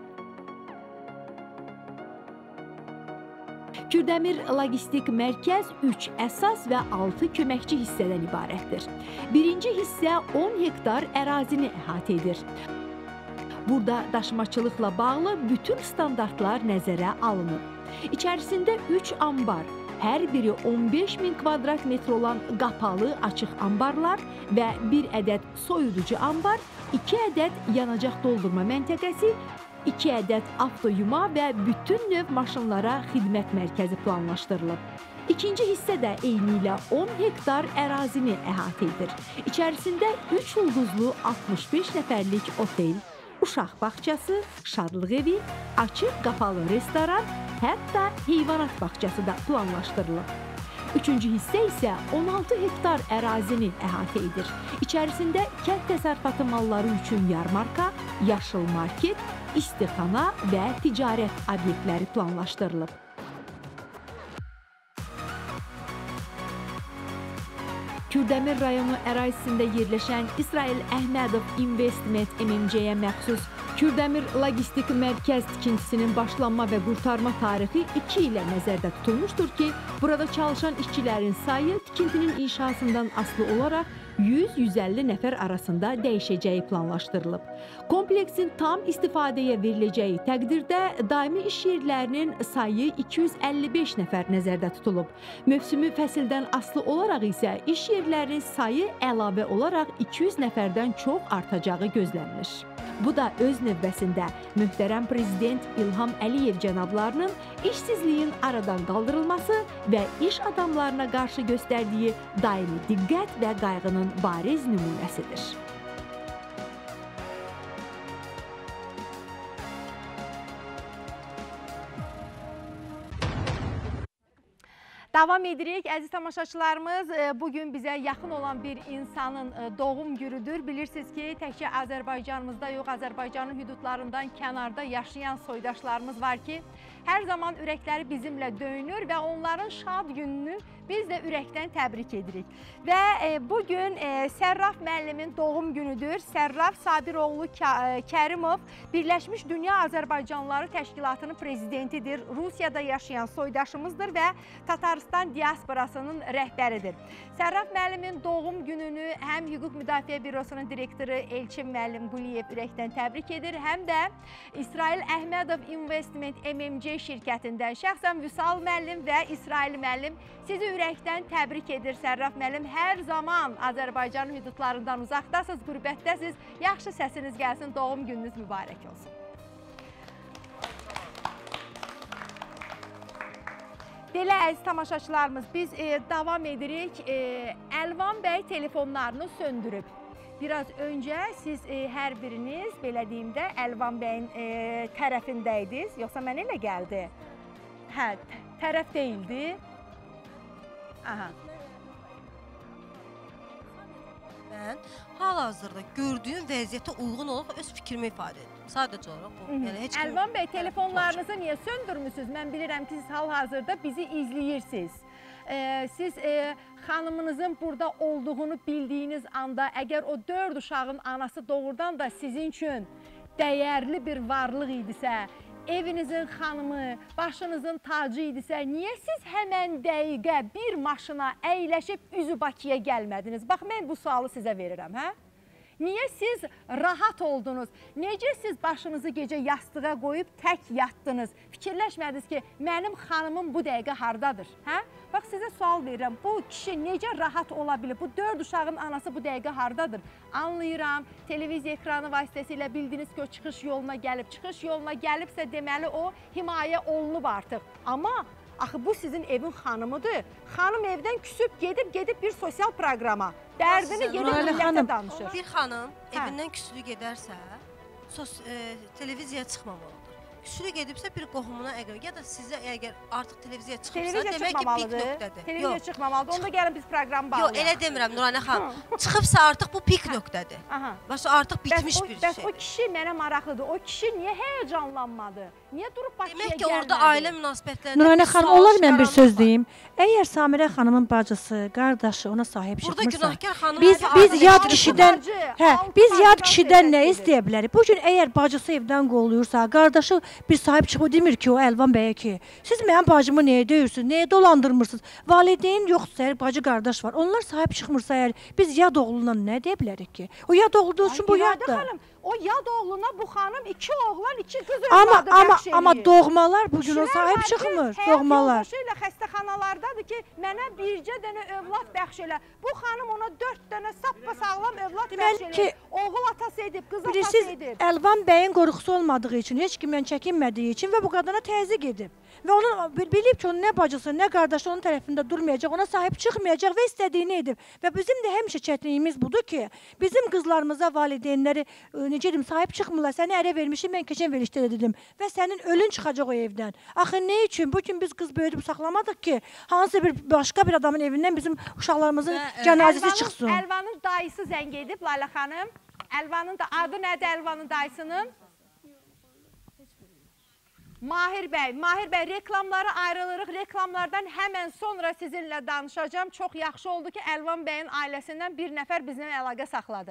Kürdəmir Logistik Mərkəz üç əsas və altı köməkçi hissədən ibarətdir. Birinci hissə on hektar ərazini əhatə edir. Burada daşımaçılıqla bağlı bütün standartlar nəzərə alınıb. İçərisində üç ambar, hər biri on beş min kvadrat metr olan qapalı, açıq ambarlar və bir ədəd soyuducu ambar, iki ədəd yanacaq doldurma məntəqəsi, iki ədəd avtoyuma və bütün növ maşınlara xidmət mərkəzi planlaşdırılıb. İkinci hissə də eyni ilə on hektar ərazini əhatə edir. İçərisində üç ulduzlu altmış beş nəfərlik otel, uşaq bağçası, şadlıq evi, açıq qapalı restoran, hətta heyvanat bağçası da planlaşdırılıb. Üçüncü hissə isə on altı hektar ərazini əhatə edir. İçərisində kənd təsərrüfatı malları üçün yarmarka, yaşıl market, istixana və ticarət obyektləri planlaşdırılıb. Kürdəmir rayonu ərazisində yerləşən İsrail Əhmədov Investment M M C-yə məxsus Kürdəmir Logistik Mərkəz tikintisinin başlanma və qurtarma tarixi iki ilə nəzərdə tutulmuşdur ki, burada çalışan işçilərin sayı tikintinin inşasından asılı olaraq yüz yüz əlli nəfər arasında dəyişəcəyi planlaşdırılıb. Kompleksin tam istifadəyə veriləcəyi təqdirdə daimi iş yerlərinin sayı iki yüz əlli beş nəfər nəzərdə tutulub. Mövsümü fəsildən asılı olaraq isə iş yerlərinin sayı əlavə olaraq iki yüz nəfərdən çox artacağı gözlənilir. Bu da öz növbəsində möhtərəm Prezident İlham Əliyev cənablarının işsizliyin aradan qaldırılması və iş adamlarına qarşı göstərdiyi daimi diqqət və qayğının bariz nümunəsidir. Davam edirik. Əziz tamaşaçılarımız, bugün bizə yaxın olan bir insanın doğum günüdür. Bilirsiniz ki, təkcə Azərbaycanımızda yox, Azərbaycanın hüdudlarından kənarda yaşayan soydaşlarımız var ki, hər zaman ürəkləri bizimlə döyünür və onların şad gününü biz də ürəkdən təbrik edirik. Və bugün Sərraf müəllimin doğum günüdür. Sərraf Sabiroğlu Kərimov Birləşmiş Dünya Azərbaycanlıları Təşkilatının prezidentidir. Rusiyada yaşayan soydaşımızdır və Tataristan diasporasının rəhbəridir. Sərraf müəllimin doğum gününü həm Hüquq Müdafiə Bürosunun direktoru Elçin müəllim Quliyev ürəkdən təbrik edir, həm də İsrail Əhmədov Investment M M C şirkətindən şəxsən Vüsal müəllim və İsrail müəllim sizi ürəkdən təbrik edir. Sərraf müəllim, hər zaman Azərbaycanın hüdudlarından uzaqdasınız, qürbətdəsiniz. Yaxşı səsiniz gəlsin, doğum gününüz mübarək olsun. Belə əziz tamaşaçılarımız, biz e, davam edirik. E, Əlvan bəy telefonlarını söndürüb. Biraz öncə siz e, hər biriniz, belə deyim də, Əlvan bəyin e, tərəfindəydiniz. Yoxsa mən elə gəldi? Hə, tərəf deyildi. Aha. Mən hal-hazırda gördüyüm vəziyyətə uyğun olaraq öz fikrimi ifadə edim. Sadəcə olaraq bu. Yəni, heç kim... Əlvan bəy, telefonlarınızı niyə söndürmüsünüz? Mən bilirəm ki, siz hal-hazırda bizi izləyirsiniz. Ee, siz e, xanımınızın burada olduğunu bildiyiniz anda, əgər o dörd uşağın anası doğrudan da sizin üçün dəyərli bir varlıq idisə, evinizin xanımı, başınızın tacı idisə, niyə siz həmən dəqiqə bir maşına əyləşib üzü Bakıya gəlmədiniz? Bax, mən bu sualı sizə verirəm, hə? Niyə siz rahat oldunuz? Necə siz başınızı gecə yastığa qoyub tək yatdınız? Fikirləşmədiniz ki, mənim xanımım bu dəqiqə hardadır, hə? Bax, sizə sual verirəm, bu kişi necə rahat ola bilir? Bu dörd uşağın anası bu dəqiqə hardadır? Anlayıram, televiziya ekranı vasitəsilə bildiniz ki, o çıxış yoluna gəlib. Çıxış yoluna gəlibsə, deməli, o himayə olunub artıq. Amma axı, bu sizin evin xanımıdır. Xanım evdən küsüb, gedib, gedib bir sosial proqrama. Dərdini gedib millətə danışır. Bir xanım evindən küsülü gedərsə, televiziyaya çıxmamalıdır. Küsülü gedibsə bir qohumuna əqrəb, ya da sizə əgər artıq televiziyaya çıxıbsa, demək ki, pik nöqtədir. Televiziya çıxmamalıdır, onda gəlin biz proqram bağlayaq. Yox, elə demirəm Nuranə xanım. Çıxıbsa artıq bu pik nöqtədir. Başa artıq bitmiş bir şey. Bəs o kişi mənə maraqlıdır. O kişi niyə həyəcanlanmadı? Niyə durub Bakıya gəlmədi? Demək ki, orada ailə münasibətlərində... Nuranə xanım, olar mən bir söz deyim. Əgər Samirə xanımın bacısı, qardaşı ona sahib çıxmırsa... Burada günahkar xanım... Biz, biz yad kişidən... Hə, biz yad kişidən nə istəyə bilərik? Bugün əgər bacısı evdən qoluyursa, qardaşı bir sahib çıxıb demir ki, o Əlvan bəyə ki, siz mənim bacımı nəyə döyürsünüz, nəyə dolandırmırsınız? Valideyn yoxdursa, əgər bacı qardaş var, onlar sahib çıxmırsa, əgər biz yad oğlundan nə deyə bilərik ki? O yad oğlu üçün bu yaddır. O yad oğluna bu xanım iki oğlan, iki qız amma, amma, amma doğmalar bugün o sahib çıxmır, doğmalar. Həyat yoldaşı ilə xəstəxanalardadır ki, mənə bircə dənə övlad bəxş elə. Bu xanım ona dörd dənə sappa sağlam övlad bəxş elə. Oğul atası edib, qız atası edib. Əlvan bəyin qorxusu olmadığı üçün, heç kimdən çəkinmədiyi üçün və bu qadına təzyiq edib. Və onun bilib ki, onun nə bacısı, nə qardaşı onun tərəfində durmayacaq, ona sahib çıxmayacaq və istədiyini edib. Və bizim də həmişə çətinliyimiz budur ki, bizim qızlarımıza valideynləri, necə dedim, sahib çıxmırlar, səni ərə vermişim, mən keçən verişdə də dedim və sənin ölün çıxacaq o evdən. Axı, nə üçün? Bugün biz qız böyüdüb saxlamadıq ki, hansı bir başqa bir adamın evindən bizim uşaqlarımızın cənazəsi çıxsın. Əlvanın dayısı zəng edib, Layla xanım. Əlvanın da adı nədir Əlvanın dayısının? Mahir bəy, Mahir bəy, reklamlara ayrılırıq. Reklamlardan həmən sonra sizinlə danışacağım. Çox yaxşı oldu ki, Əlvan bəyin ailəsindən bir nəfər bizimlə əlaqə saxladı.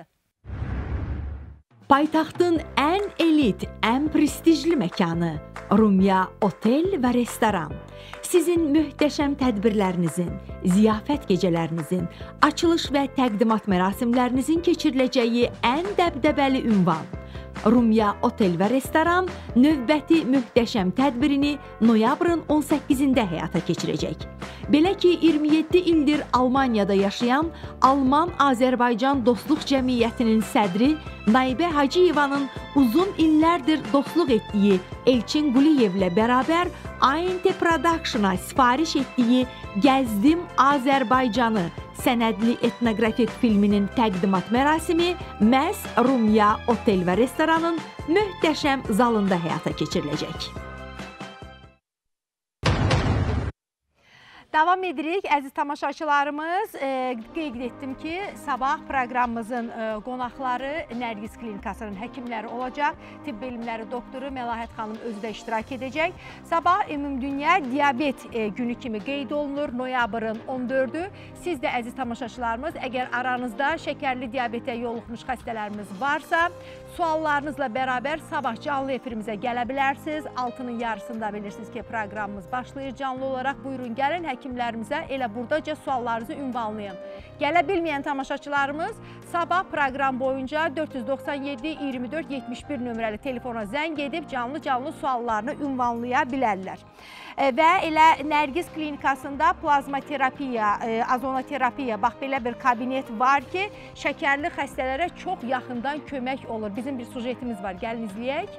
Paytaxtın ən elit, ən prestijli məkanı Rumya Otel və Restoran. Sizin möhtəşəm tədbirlərinizin, ziyafət gecələrinizin, açılış və təqdimat mərasimlərinizin keçiriləcəyi ən dəbdəbəli ünvan. Rumya Otel və Restoran növbəti möhtəşəm tədbirini noyabrın on səkkizində həyata keçirəcək. Belə ki, iyirmi yeddi ildir Almaniyada yaşayan Alman-Azərbaycan Dostluq Cəmiyyətinin sədri Naibə Hacıyevanın uzun illərdir dostluq etdiyi Elçin Quliyevlə bərabər A N T Production-a sifariş etdiyi Gəzdim Azərbaycanı sənədli etnoqrafik filminin təqdimat mərasimi məhz Rumya Otel və Restoranın möhtəşəm zalında həyata keçiriləcək. Davam edirik, əziz tamaşaçılarımız. E, qeyd etdim ki, sabah proqramımızın e, qonaqları Nərgiz Klinikasının həkimləri olacaq. Tibb elmləri doktoru Məlahət xanım özü də iştirak edəcək. Sabah Ümumdünya Diabet e, günü kimi qeyd olunur, noyabrın on dördü. Siz də əziz tamaşaçılarımız, əgər aranızda şəkərli diabetə yoluxmuş xəstələrimiz varsa, suallarınızla bərabər sabah canlı efirimizə gələ bilərsiniz. Altının yarısında bilirsiniz ki, proqramımız başlayır canlı olaraq. Buyurun, gəlin həkimlərimizə elə buradaca suallarınızı ünvanlayın. Gələ bilməyən tamaşaçılarımız sabah proqram boyunca dörd yüz doxsan yeddi iyirmi dörd yetmiş bir nömrəli telefona zəng edib canlı-canlı suallarını ünvanlaya bilərlər. Və elə Nərgiz Klinikasında plazma terapiya, azonoterapiya, bax belə bir kabinet var ki, şəkərli xəstələrə çox yaxından kömək olur. Bizim bir sujetimiz var, gəlin izləyək.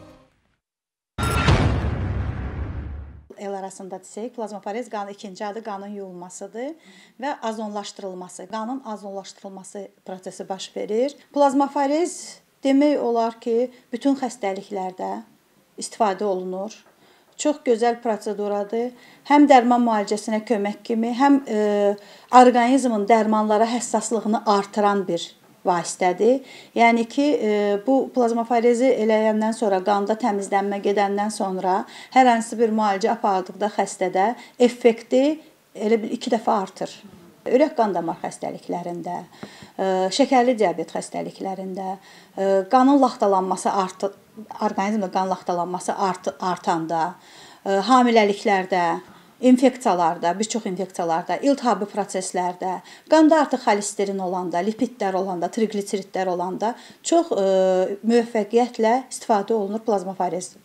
El arasında desək, plazmafarez qanın ikinci adı qanın yuyulmasıdır və azonlaşdırılması, qanın azonlaşdırılması prosesi baş verir. Plazmafarez demək olar ki, bütün xəstəliklərdə istifadə olunur. Çox gözəl proseduradır. Həm dərman müalicəsinə kömək kimi, həm e, orqanizmin dərmanlara həssaslığını artıran bir vasitədir. Yəni ki, e, bu plazmafarezi eləyəndən sonra, qanda təmizlənmə gedəndən sonra hər hansı bir müalicə aparıldıqda xəstədə effekti elə bir iki dəfə artır. Ürək qan damar xəstəliklərində, e, şəkərli diabet xəstəliklərində, e, qanın laxtalanması artır, orqanizmdə qan laxtalanması art, artanda, e, hamiləliklərdə, infeksiyalarda, bir çox infeksiyalarda, iltihabi proseslərdə, qanda artıq xolesterin olanda, lipidlər olanda, triqlitseridlər olanda çox e, müvəffəqiyyətlə istifadə olunur plazmafarez.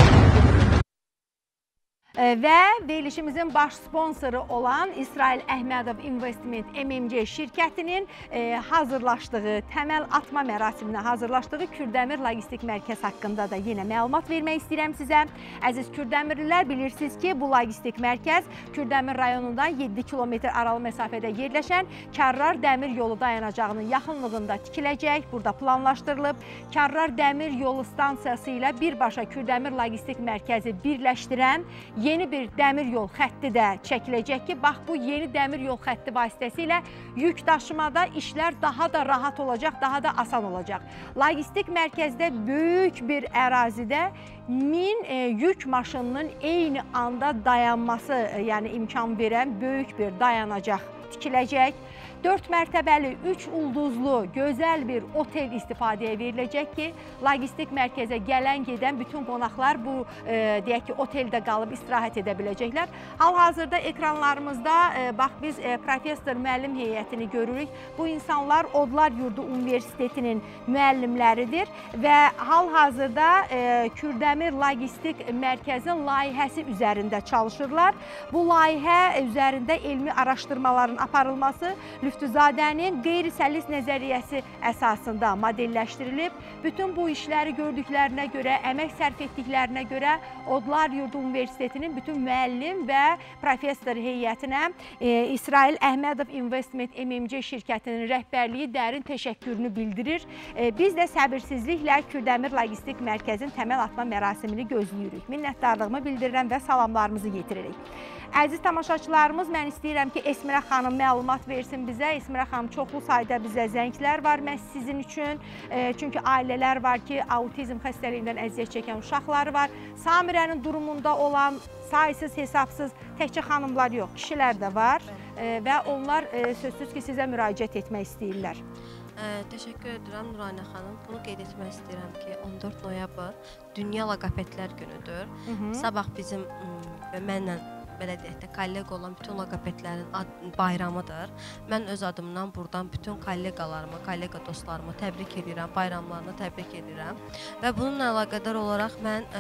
Və verilişimizin baş sponsoru olan İsrail Əhmədov Investment M M C şirkətinin e, hazırlaşdığı, təməl atma mərasiminə hazırlaşdığı Kürdəmir Logistik Mərkəz haqqında da yenə məlumat vermək istəyirəm sizə. Əziz Kürdəmirlilər, bilirsiniz ki, bu logistik mərkəz Kürdəmir rayonundan yeddi kilometr aralı məsafədə yerləşən Kərrar Dəmir yolu dayanacağının yaxınlığında tikiləcək, burada planlaşdırılıb. Kərrar Dəmir yolu stansiyası ilə birbaşa Kürdəmir Logistik Mərkəzi birləşdirən yeni bir dəmir yol xətti də çəkiləcək ki, bax bu yeni dəmir yol xətti vasitəsilə yük daşımada işlər daha da rahat olacaq, daha da asan olacaq. Logistik mərkəzdə böyük bir ərazidə min e, yük maşınının eyni anda dayanması, e, yəni imkan verən böyük bir dayanacaq tikiləcək. dörd mərtəbəli, üç ulduzlu, gözəl bir otel istifadəyə veriləcək ki, logistik mərkəzə gələn, gedən bütün qonaqlar bu, e, deyək ki, oteldə qalıb istirahət edə biləcəklər. Hal-hazırda ekranlarımızda, e, bax, biz e, professor müəllim heyətini görürük. Bu insanlar Odlar Yurdu Universitetinin müəllimləridir və hal-hazırda e, Kürdəmir Logistik Mərkəzin layihəsi üzərində çalışırlar. Bu layihə üzərində elmi araşdırmaların aparılması Lüftüzadənin qeyri-səlis nəzəriyyəsi əsasında modelləşdirilib. Bütün bu işləri gördüklərinə görə, əmək sərf etdiklərinə görə Odlar Yurdu Universitetinin bütün müəllim və professor heyətinə e, İsrail Əhmədov Investment M M C şirkətinin rəhbərliyi dərin təşəkkürünü bildirir. E, biz də səbirsizliklə Kürdəmir Logistik Mərkəzin təməl atma mərasimini gözləyirik. Minnətdarlığımı bildirirəm və salamlarımızı yetiririk. Əziz tamaşaçılarımız, mən istəyirəm ki, Esmirə xanım məlumat versin bizə. Esmirə xanım, çoxlu sayda bizə zənglər var məhz sizin üçün. E, çünki ailələr var ki, autizm xəstəliyindən əziyyət çəkən uşaqları var. Samirənin durumunda olan saysız, hesabsız təkcə xanımlar yox, kişilər də var e, və onlar e, sözsüz ki, sizə müraciət etmək istəyirlər. Ə, təşəkkür edirəm Nuranə xanım. Bunu qeyd etmək istəyirəm ki, on dörd noyabr Dünya Loqopedlər günüdür. Hı -hı. Sabah bizim və mənlə belə deyək də, kollega olan bütün loqopedlərin bayramıdır. Mən öz adımdan buradan bütün kollegalarımı, kollega dostlarımı təbrik edirəm, bayramlarını təbrik edirəm. Və bununla əlaqədar olaraq mən e,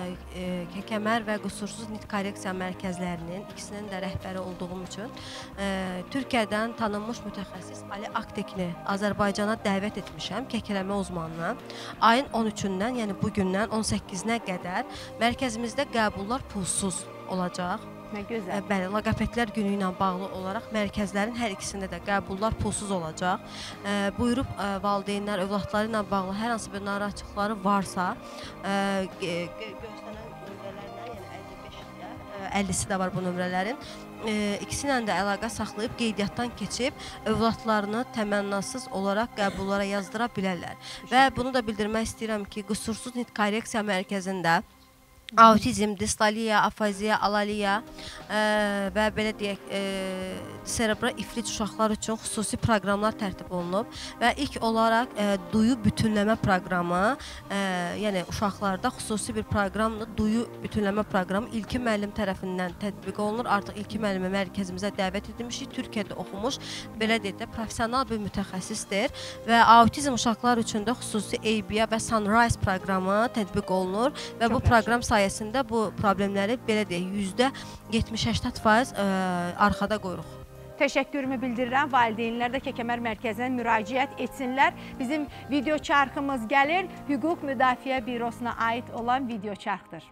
e, Kəmər və Qusursuz Nitq Korreksiya mərkəzlərinin ikisinin də rəhbəri olduğum üçün e, Türkiyədən tanınmış mütəxəssis Ali Aktekni Azərbaycana dəvət etmişəm, kəkələmə uzmanına. Ayın on üçündən, yəni bugündən on səkkizinə qədər mərkəzimizdə qəbullar pulsuz olacaq. Nə gözəl. Bəli, loqopedlər günü ilə bağlı olaraq mərkəzlərin hər ikisində də qəbullar pulsuz olacaq. E, buyurub e, valideynlər övladları ilə bağlı hər hansı bir narahatçılıqları varsa, e, göstərən nömrələrlə, yəni əlli beşdə əllisi də var bu nömrələrin. E, ikisi ilə də əlaqə saxlayıb qeydiyyatdan keçib övladlarını təmənnasız olaraq qəbullara yazdıra bilərlər. Və bunu da bildirmək istəyirəm ki, Qüsursuz Nitq Korreksiya Mərkəzində autizm, dislaliya, afaziya, alaliya e, və belə deyək, e, serebral iflic uşaqlar üçün xüsusi proqramlar tərtib olunub və ilk olaraq e, duyu bütünləmə proqramı, e, yəni uşaqlarda xüsusi bir proqramdır, duyu bütünləmə proqramı İlki müəllim tərəfindən tətbiq olunur. Artıq İlki müəllimi mərkəzimizə dəvət edilmişik, Türkiyədə oxumuş, belə deyək də, professional bir mütəxəssisdir və autizm uşaqlar üçün də xüsusi A B A və Sunrise proqramı tətbiq olunur və bu proqram sayəsində sayəsində bu problemləri belə deyək, yüzdə yetmiş səksən faiz arxada qoyuruq. Təşəkkürümü bildirirəm. Valideynlər də Kəkəmər mərkəzinə müraciət etsinlər. Bizim video çarxımız gəlir. Hüquq Müdafiə Bürosuna aid olan video çarxdır.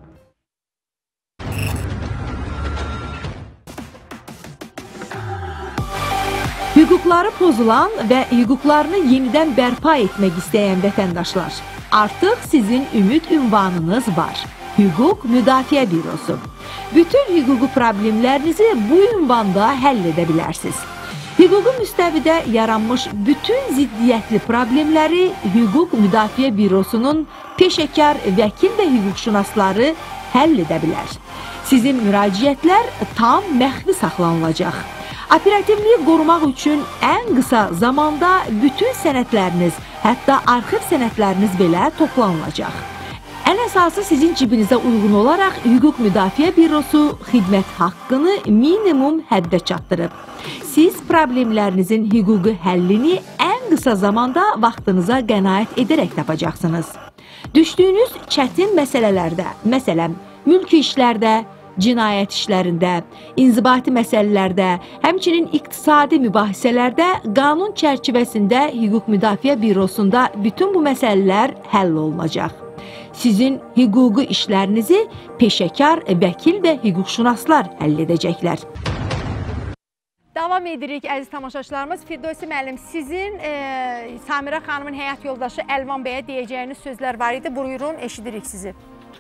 Hüquqları pozulan və hüquqlarını yenidən bərpa etmək istəyən vətəndaşlar, artıq sizin ümid ünvanınız var. Hüquq Müdafiə Bürosu. Bütün hüquqi problemlərinizi bu ünvanda həll edə bilərsiniz. Hüquqi müstəvidə yaranmış bütün ziddiyyətli problemləri Hüquq Müdafiə Bürosunun peşəkar vəkil və hüquqşünasları həll edə bilər. Sizin müraciətlər tam məxfi saxlanılacaq. Operativliyi qorumaq üçün ən qısa zamanda bütün sənədləriniz, hətta arxiv sənədləriniz belə toplanılacaq. Ən əsası sizin cibinizə uyğun olaraq Hüquq Müdafiə Bürosu xidmət haqqını minimum həddə çatdırıb. Siz problemlərinizin hüquqi həllini ən qısa zamanda vaxtınıza qənaət edərək tapacaqsınız. Düşdüyünüz çətin məsələlərdə, məsələn, mülki işlərdə, cinayət işlərində, inzibati məsələlərdə, həmçinin iqtisadi mübahisələrdə qanun çərçivəsində Hüquq Müdafiə Bürosunda bütün bu məsələlər həll olunacaq. Sizin hüquqi işlərinizi peşəkar vəkil və hüquqşünaslar həll edəcəklər. Davam edirik əziz tamaşaçılarımız. Firdevsi müəllim, sizin e, Samirə xanımın həyat yoldaşı Əlvan bəyə deyəcəyiniz sözlər var idi. Buyurun, eşidirik sizi.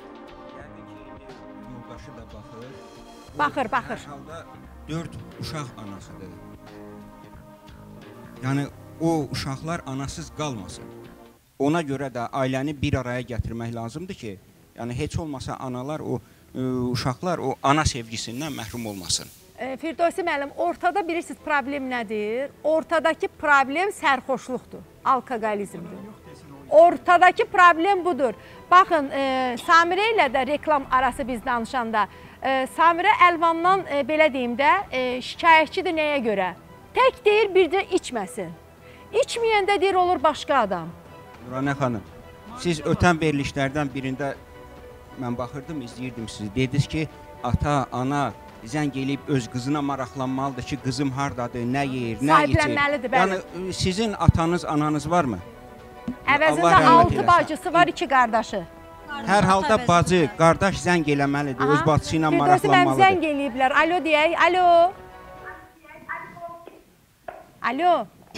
Baxır, baxır. Hər halda dörd uşaq anasıdır. Yəni, o uşaqlar anasız qalmasın. Ona görə də ailəni bir araya gətirmək lazımdır ki, yəni heç olmasa analar, o e, uşaqlar o ana sevgisindən məhrum olmasın. E, Firdevsi müəllim, ortada bilirsiniz problem nədir? Ortadakı problem sərxoşluqdur, alkoqolizmdir. Ortadakı problem budur. Baxın, e, Samirə ilə də reklam arası biz danışanda, e, Samirə Əlvandan e, belə deyim də, e, şikayətçidir nəyə görə? Tək deyir, bir də içməsin. İçməyəndə deyir, olur başqa adam. Nuranə xanım, siz ötən verilişlərdən birində mən baxırdım, izləyirdim sizi. Dediniz ki, ata, ana zəng eləyib öz qızına maraqlanmalıdır ki, qızım hardadır, nə yeyir, nə içir. Sahiblənməlidir, bəli. Yəni, sizin atanız, ananız varmı? Əvəzində altı bacısı var, iki qardaşı. Hər halda bacı, qardaş zəng eləməlidir, öz bacısı ilə maraqlanmalıdır. Firdevsi, mən zəng eləyiblər. Alo deyək, alo. Alo.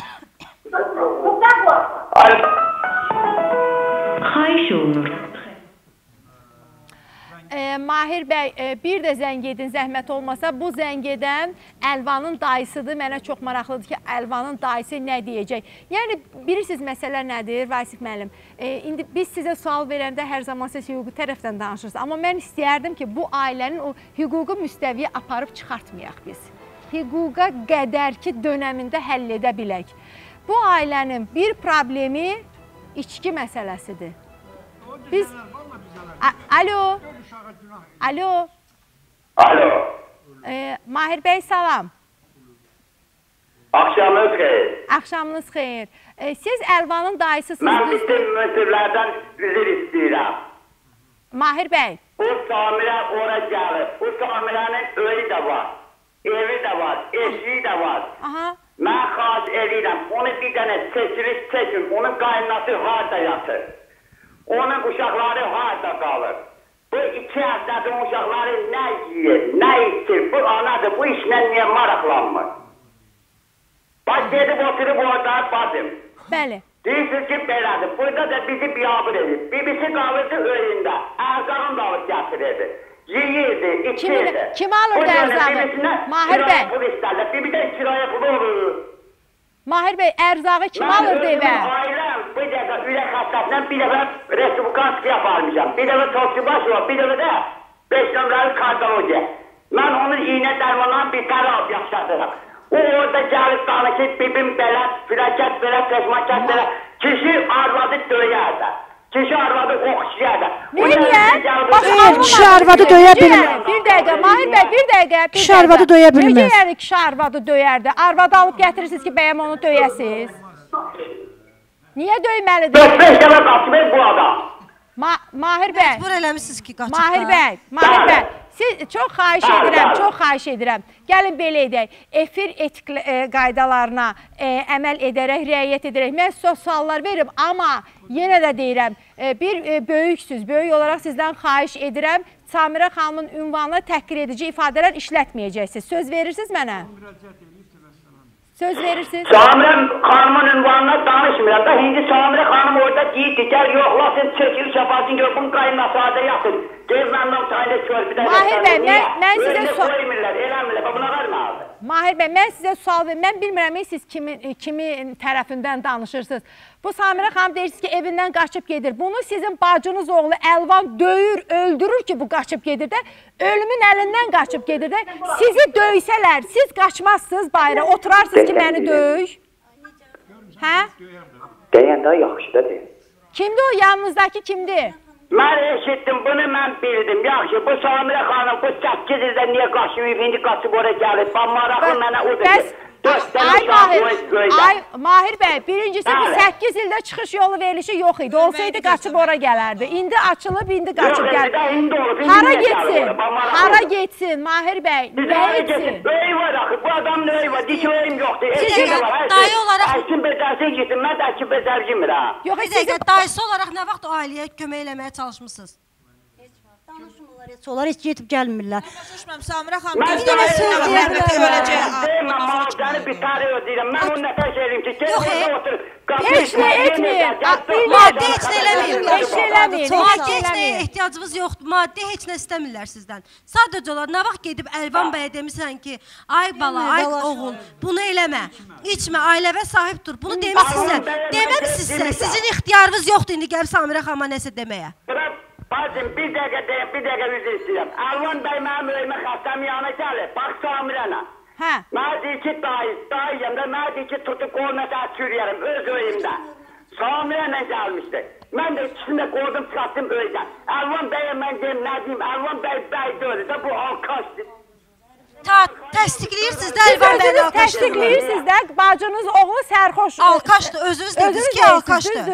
Xahiş olunur. E, Mahir bəy, e, bir də zəng edin, zəhmət olmasa. Bu zəng edən Əlvanın dayısıdır. Mənə çox maraqlıdır ki, Əlvanın dayısı nə deyəcək? Yəni, bilirsiniz məsələ nədir, Vasif müəllim? E, indi biz sizə sual verəndə hər zaman siz hüquqi tərəfdən danışırsınız. Amma mən istəyərdim ki, bu ailənin o hüquqi müstəviyə aparıb çıxartmayaq biz. Hüquqa qədərki dönəmində həll edə bilək. Bu ailənin bir problemi içki məsələsidir. Biz... Alo. Alo. Alo. E, Mahir bəy, salam. Axşamınız xeyir. Axşamınız xeyir. E, siz Əlvanın dayısısınız. Mən bütün müsiblərdən üzr istəyirəm. Mahir bəy. Bu Samirə ora gəlir. Bu Samirənin öyü də var. Evi də var. Eşiyi də var. Aha. Mən xahiş edirəm. Onu bir dənə çəkiliş çəkin. Onun qaynası harada yatır. Onun uşaqları harada qalır. Bu iki həftədir uşaqları nə yiyir, nə içir. Bu anadır, bu işlə niyə maraqlanmır? Baş gedib oturub orada bacım. Bəli. Deyirsiniz ki, belədir. Burada da bizi biabır edir. Bibisi qalırdı öyündə. Ərzağın da alıb gətirirdi. yiyirdi, içirdi. Kim alırdı ərzağı? Mahir bəy. Pul istərdi, bir də kirayə pulu olur. Mahir bəy, ərzağı kim alırdı evə? Mən özüm ailəm, bir dəfə ürək xəstəsindən bir dəfə respublikanski aparmışam. Bir dəfə Tokçubaş var, bir dəfə də beş nömrəli kardiologiya. Mən onun iğnə dərmandan bir tərab yaşadıram. O orada gəlib danışıb, bibim belə, füləkət belə, peşmakət belə, kişi arvadı döyərdə. Kişi arvadı oxşayərdə. Niyə? Kişi arvadı döyə bilmir. Bir dəqiqə, Mahir bəy, bir dəqiqə. Kişi arvadı döyə bilmir. Necə yəni kişi arvadı döyərdi? Arvadı alıb gətirirsiniz ki, bəyəm onu döyəsiz. Niyə döyməlidir? dörd beş dəfə qaçmayıb bu adam. Mahir bəy. Məcbur eləmişsiniz ki, qaçıb. Mahir bəy, Mahir bəy. Siz çox xahiş edirəm, çox xahiş edirəm. Gəlin belə edək. Efir etik qaydalarına əməl edərək, riayət edərək. Mən sizə suallar veririm, amma yenə də deyirəm, bir böyüksüz, böyük olaraq sizdən xahiş edirəm. Samirə xanımın ünvanına təhqir edici ifadələr işlətməyəcəksiniz. Söz verirsiniz mənə? Söz verirsiniz? Samirə xanımın ünvanına danışmıram da, hindi Samirə xanım orada deyirdi, gəl yoxlasın, çəkiliş yaparsın, gör, bunun qaynasada yatır. Gel məndən sayda körpüdə. Mahir bəy, mən sizə sual... Qoymirlər, eləmirlər, buna verməlidir. Mahir bəy, mən sizə sual verim. Mən bilmirəm, siz kimi tərəfindən danışırsınız. Bu Samirə xanım deyirsiniz ki, evindən qaçıb gedir. Bunu sizin bacınız oğlu Əlvan döyür, öldürür ki, bu qaçıb gedir də. Ölümün əlindən qaçıb gedir də. Sizi döysələr, siz qaçmazsınız bayra, oturarsınız ki, məni döy. Hə? Deyən daha yaxşıdır. Kimdir o, yanınızdakı kimdir? Mən eşitdim, bunu mən bildim. Yaxşı, bu Samirə xanım bu səkkiz ildə niyə qaçıb, indi qaçıb oraya gəlib. Ben maraqlı mənə odur ki, dörd dənə uşaq qoyub. Ay, Mahir bəy, birincisi bu səkkiz ildə çıxış yolu verilişi yox idi. Olsaydı qaçıb ora gələrdi. İndi açılıb, indi qaçıb gəlir. Hara getsin? Hara getsin, Mahir bəy? Nə etsin? Öy var axı, bu adamın öy var. Dik öyüm yoxdur. Dayı olaraq... Əkin bezərsin gitsin, mən də əkin bezər girmirəm. Yox, bir dəqiqə, dayısı olaraq nə vaxt o ailəyə kömək eləməyə çalışmışsınız? Danışmırlar, heç onlar heç getib gəlmirlər. Samirə xanım, bir dənə söz deyirəm, öləcək. Mən mağazanı bir tarih ödəyirəm. Mən onu nəfəs eləyim ki, gel burada otur. Heç nə etməyin. Maddi heç nə eləməyin. Heç nə eləməyin. Maddi heç nəyə ehtiyacımız yoxdur. Maddi heç nə istəmirlər sizdən. Sadəcə olar, nə vaxt gedib Əlvan bəyə demirsən ki, ay bala, ay oğul, bunu eləmə, içmə, ailəvə sahib dur. Bunu demişsinizsə, deməmişsinizsə, sizin ixtiyarınız yoxdur indi gəlib Samirə xanıma nəsə deməyə. Bacım, bir dəqiqə deyəm, bir dəqiqə üzr istəyirəm. Əlvan bəy mənim öyümə xəstəm yanına gəlir. Bax Samirənə. Hə. Mənə deyir ki, dayı, dayıyım da, mənə deyir ki, tutub qoluna səhət sürüyərəm, öz öyümdə. Samirənə gəlmişdi. Mən də ikisini də qoydum, çıxartdım öydən. Əlvan bəyə mən deyim, nə deyim, Əlvan bəy bəy deyil də, bu alkaşdır. Təsdiqləyirsiniz də Əlvan bəy alkaşdır. Təsdiqləyirsiniz də, bacınız oğlu sərxoş. Alkaşdır, özünüz dediniz ki, alkaşdır.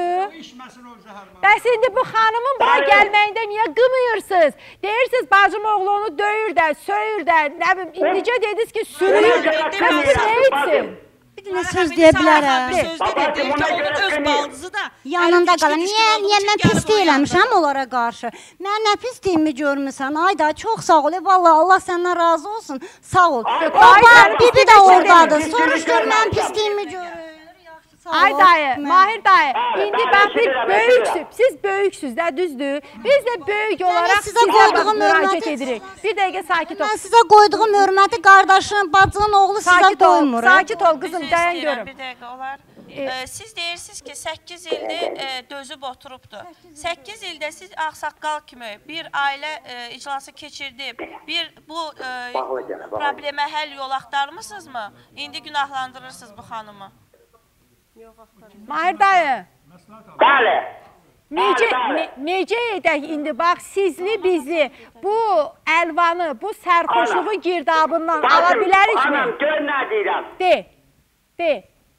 Bəs indi bu xanımın bura gəlməyində niyə qımıyırsınız? Deyirsiniz, bacım oğlu onu döyür də, söyür də, nə bilim, indicə dediniz ki, sürüyür də. Bəs bu nə etsin? Bir dənə söz deyə bilərəm. Öz baldızı da yanında qalın. Niyə, niyə mən pis deyirəmişəm onlara qarşı? Mən nə pis deyimi görmüsən? Ay da, çox sağ ol. Vallahi Allah səndən razı olsun. Sağ ol. Baba, bibi də oradadır. Soruş gör, mən pis deyimi görür. Ay dayı, Mahir dayı, indi bax biz böyüksüz, siz böyüksüz də, düzdür. Biz də böyük olaraq sizə müraciət edirik. Bir dəqiqə sakit ol. Mən sizə qoyduğum hörməti qardaşım, bacının oğlu sizə qoymur. Sakit ol qızım, dayan görüm. Bir dəqiqə olar. Siz deyirsiniz ki, səkkiz ildir dözüb oturubdur. səkkiz ildə siz ağsaqqal kimi bir ailə iclası keçirdib, bir bu problemə həll yol axtarmısınızmı? İndi günahlandırırsınız bu xanımı. Mahir dayı. Bəli. Necə, ne, necə edək indi, bax, sizli bizi bu Əlvanı, bu sərxoşluğu girdabından ala bilərik mi? Anam, gör nə deyirəm. De, de.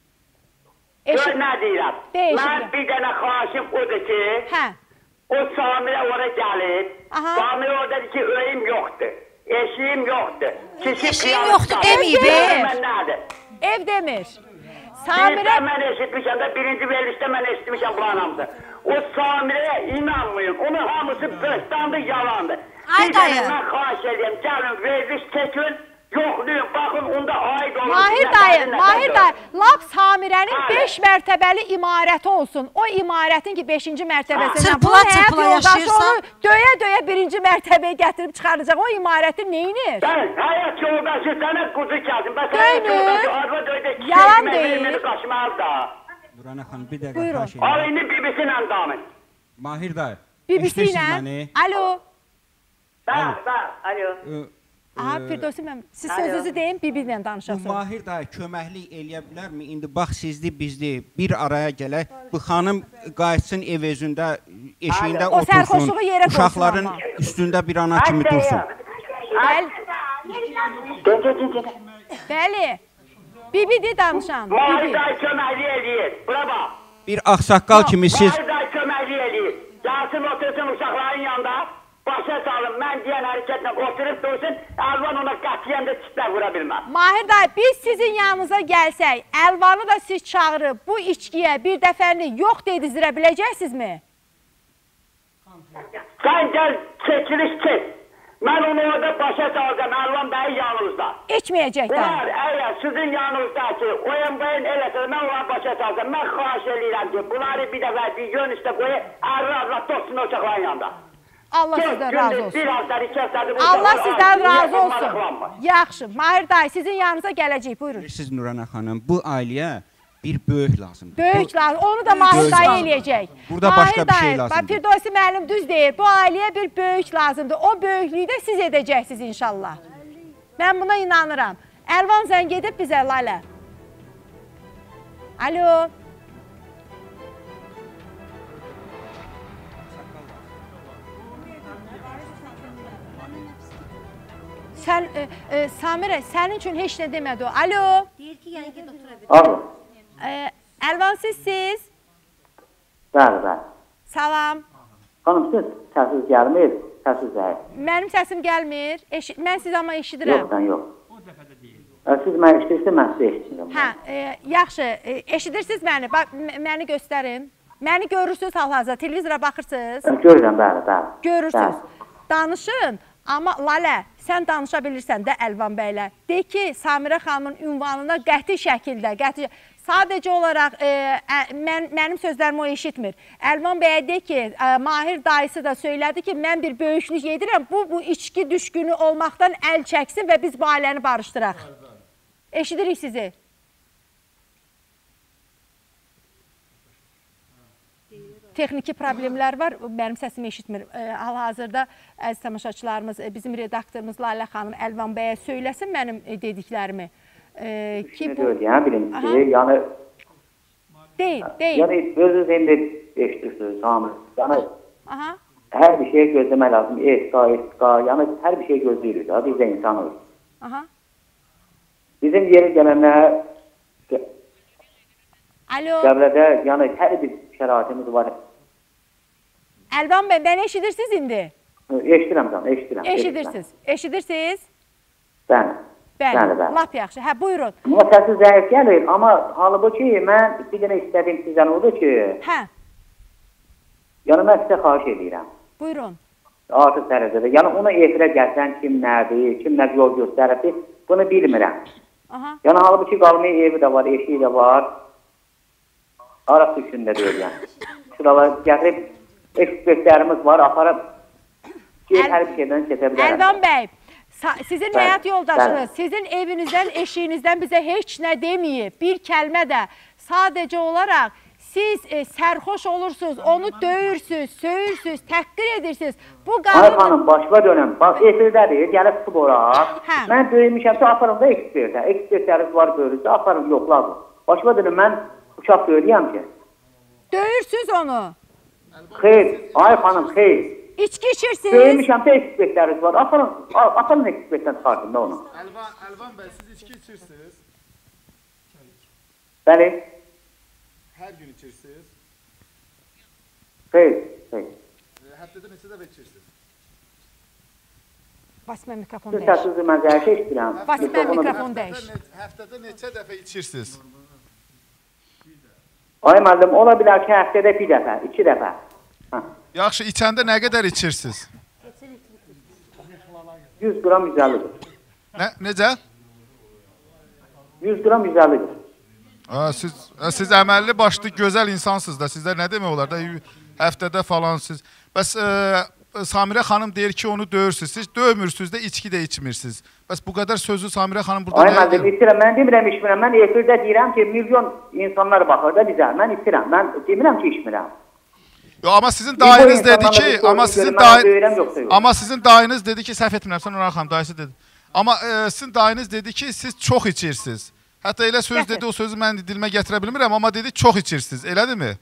Gör nə deyirəm. Mən bir dənə xaşım odur ki, o Samirə ora gəlib, Samirə oradadır ki, öyüm yoxdur, eşiyim yoxdur. Eşiyim yoxdur deməyib, ev demir. Samirə... Mən eşitmişəm də, birinci verilişdə mən eşitmişəm bu anamdır. O Samirəyə inanmayın, onun hamısı böstandı, yalandı. Ay dayı. Mən xahiş edeyim, gəlin veriliş çəkin, Yoxlayın, baxın, onda aid olur. Mahir dayı, Mahir dayı, lap Samirənin beş mərtəbəli imarəti olsun. O imarətin ki beşinci mərtəbəsindən Çırpıla çırpıla yaşayırsa döyə-döyə birinci mərtəbəyə gətirib çıxaracaq. O imarəti neynir? Sən həyat yoldaşı sənə quzu gəlsin. Bəs həyat yoldaşı arva döydə yalan deyil. Qaçmaz da. Nurana xanım, bir dəqiqə Buyurun. xahiş edirəm. Al indi B B C ilə danış. Mahir dayı, B B C eşidirsiniz ilə? məni? Alo. Bəl, bəl, alo. Aha, Firdevsi mən, siz sözünüzü deyin, B B C ilə danışasınız. Bu Mahir dayı köməklik eləyə bilərmi? İndi bax, sizdi, bizdi, bir araya gələk. Bu xanım qayıtsın ev özündə, eşiyində O otursun. sərxoşluğu yerə qoysun Uşaqların amma. üstündə bir ana kimi dursun. Bəli. B B C danışan. Mahir dayı köməklik eləyir. Bura bax. Bir ağsaqqal kimi siz... Mahir dayı köməklik eləyir. Gəlsin, otursun uşaqların yanında. Başa salın, mən deyən hərəkətlə oturub dursun, Əlvan ona qətiyyən də çitlə vura bilməz. Mahir dayı, biz sizin yanınıza gəlsək, Əlvanı da siz çağırıb bu içkiyə bir dəfəni yox dedizdirə biləcəksinizmi? Sən gəl, çəkiliş çək. Mən onu orada başa salacağım, Əlvan bəyi yanınızda. İçməyəcək də. Bunlar, əgər sizin yanınızdakı oyun boyun eləsə, mən onları başa salacağım. Mən xahiş edirəm ki, bunları bir dəfə bir yön üstə qoyub, ərra-ərra dostun uşaqların yanında. Allah sizdən razı olsun. Allah sizdən razı olsun. Yaxşı, Mahir dayı, sizin yanınıza gələcək, buyurun. Siz Nurana xanım, bu ailəyə bir böyük lazımdır. Böyük lazım, onu da Mahir dayı eləyəcək. Burada başqa bir şey lazımdır. Firdevsi müəllim düz deyir, bu ailəyə bir böyük lazımdır. O böyüklüyü də siz edəcəksiniz inşallah. Mən buna inanıram. Əlvan zəng edib bizə, Lalə. Alo. Sən, e, e, Samirə, sənin üçün heç nə demədi o. Alo. Deyir ki, yəni ki, otura bilir. Alo. E, Əlvan, sizsiz? Bəli, bəli. Salam. Xanım, siz səsiz gəlmir, səsiz zəhər. Mənim səsim gəlmir. Eşi mən sizi amma eşidirəm. Yox, sən yox. Siz məni eşidirsiniz, mən sizi eşidirəm. Hə, e, yaxşı. E, eşidirsiniz məni. Bax, məni göstərin. Məni görürsünüz hal-hazırda. Televizora baxırsınız. Görürəm, bəli, bəli. Görürsünüz. Danışın. Amma Lalə, sən danışa bilirsən də Əlvan bəylə. De ki, Samirə xanımın ünvanına qəti şəkildə, qəti sadəcə olaraq e, ə, mən, mənim sözlərimi o eşitmir. Əlvan bəyə de ki, ə, Mahir dayısı da söylədi ki, mən bir böyüklük edirəm, bu, bu içki düşkünü olmaqdan əl çəksin və biz bu ailəni barışdıraq. Eşidirik sizi. Texniki problemlər var, mənim səsimi eşitmir. E, Hal-hazırda əziz tamaşaçılarımız, e, bizim redaktorumuz Lalə xanım Əlvan bəyə söyləsin mənim e, dediklərimi. E, ki bu... Yəni, birincisi, yəni... Deyil, deyil. Yəni, özünüz indi eşitirsiniz, hamı. Yəni, Aha. hər bir şey gözləmək lazım. Eska, eska, yəni hər bir şey gözləyirik da, biz də insanıq. Aha. Bizim yeri gələnlər... Alo. Qəblədə, yəni hər bir şəraitimiz var. Əlvan bəy, bəni eşidirsiniz indi? Eşidirəm canım, eşidirəm. Eşidirsiniz, eşidirsiniz? Bəli. Bəli, bəli, bəli. lap yaxşı. Hə, buyurun. Amma səsi zəif gəlir, amma halbuki mən bir dənə istədiyim sizdən odur ki... Hə. Yəni, mən sizə xahiş edirəm. Buyurun. Artıq dərəcədə. Yəni, ona efirə gəlsən kim nədir, kim nə yol göstəribdir, bunu bilmirəm. Aha. Yəni, halbuki qalmaya evi də var, eşiyi də var. Araq üçündə deyil, yəni. Şuralar gətirib, ekspertlərimiz var, aparıb ki, hər bir şeydən keçə bilərəm. Əlvan bəy, sizin bəli, həyat yoldaşınız, bəli. sizin evinizdən, eşiyinizdən bizə heç nə deməyib. Bir kəlmə də sadəcə olaraq siz e, sərxoş olursunuz, onu döyürsünüz, söyürsünüz, təhqir edirsiniz. Bu qanun... Ay xanım, başqa dönəm. Bax, efirdədir, gəlib tutub ora. Hə. Mən döyülmüşəmsə, aparım da ekspertə. Ekspertlərimiz var, görürsə, aparım, yoxladım. Başqa dönəm, mən uçaq döyülüyəm ki. Döyürsünüz onu. Xeyr, ay xanım, xeyr. İçki içirsiniz. Döyülmüşəmsə, ekspertlərimiz var. Aparım, aparım ekspertdən çıxardım da onu. Əlvan, Əlvan bəy, siz içki içirsiniz? Bəli. Hər gün içirsiniz? Xeyr, xeyr. Həftədə neçə dəfə içirsiniz? Basma mikrofonu Siz dəyiş. səsinizi mən zərşə işləyirəm. Basma mikrofonu dəyiş. Həftədə neçə dəfə içirsiniz? Ay müəllim, ola bilər ki, həftədə bir dəfə, iki dəfə. Yaxşı, içəndə nə qədər içirsiniz? yüz qram yüz əlli. Nə, necə? yüz qram yüz əllidir. Siz, siz əməlli başlı gözəl insansınız da. Sizdə nə demək olar da? Həftədə falan siz. Bəs e, Samirə xanım deyir ki, onu döyürsünüz. Siz dövmürsünüz də, içki də içmirsiniz. Bəs bu qədər sözü Samirə xanım burada... Ay, mən də içirəm. Mən demirəm içmirəm. Mən efirdə deyirəm ki, milyon insanlar baxır da bizə. Mən içirəm. Mən demirəm ki, içmirəm. Yo, amma sizin dayınız dedi ki, amma sizin dayınız, amma sizin dayınız dedi ki, səhv etmirəm, sən Nurhan xanım dayısı dedi. Amma e, sizin dayınız dedi ki, siz çox içirsiniz. Hətta elə söz dedi, o sözü mən dilimə gətirə bilmirəm, amma dedi çox içirsiniz. Elədirmi?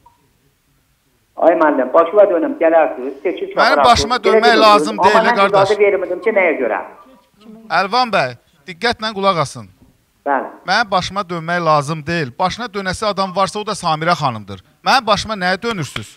Ay müəllim, başıma dönüm, gələrsiniz, seçil çağırarsınız. Mənim başıma dönmək lazım deyil, qardaş. Amma mən izadə vermirdim ki, nəyə görə? Əlvan bəy, diqqətlə qulaq asın. Bəli. Mənim başıma dönmək lazım deyil. Başına dönəsi adam varsa, o da Samirə xanımdır. Mənim başıma nəyə dönürsünüz?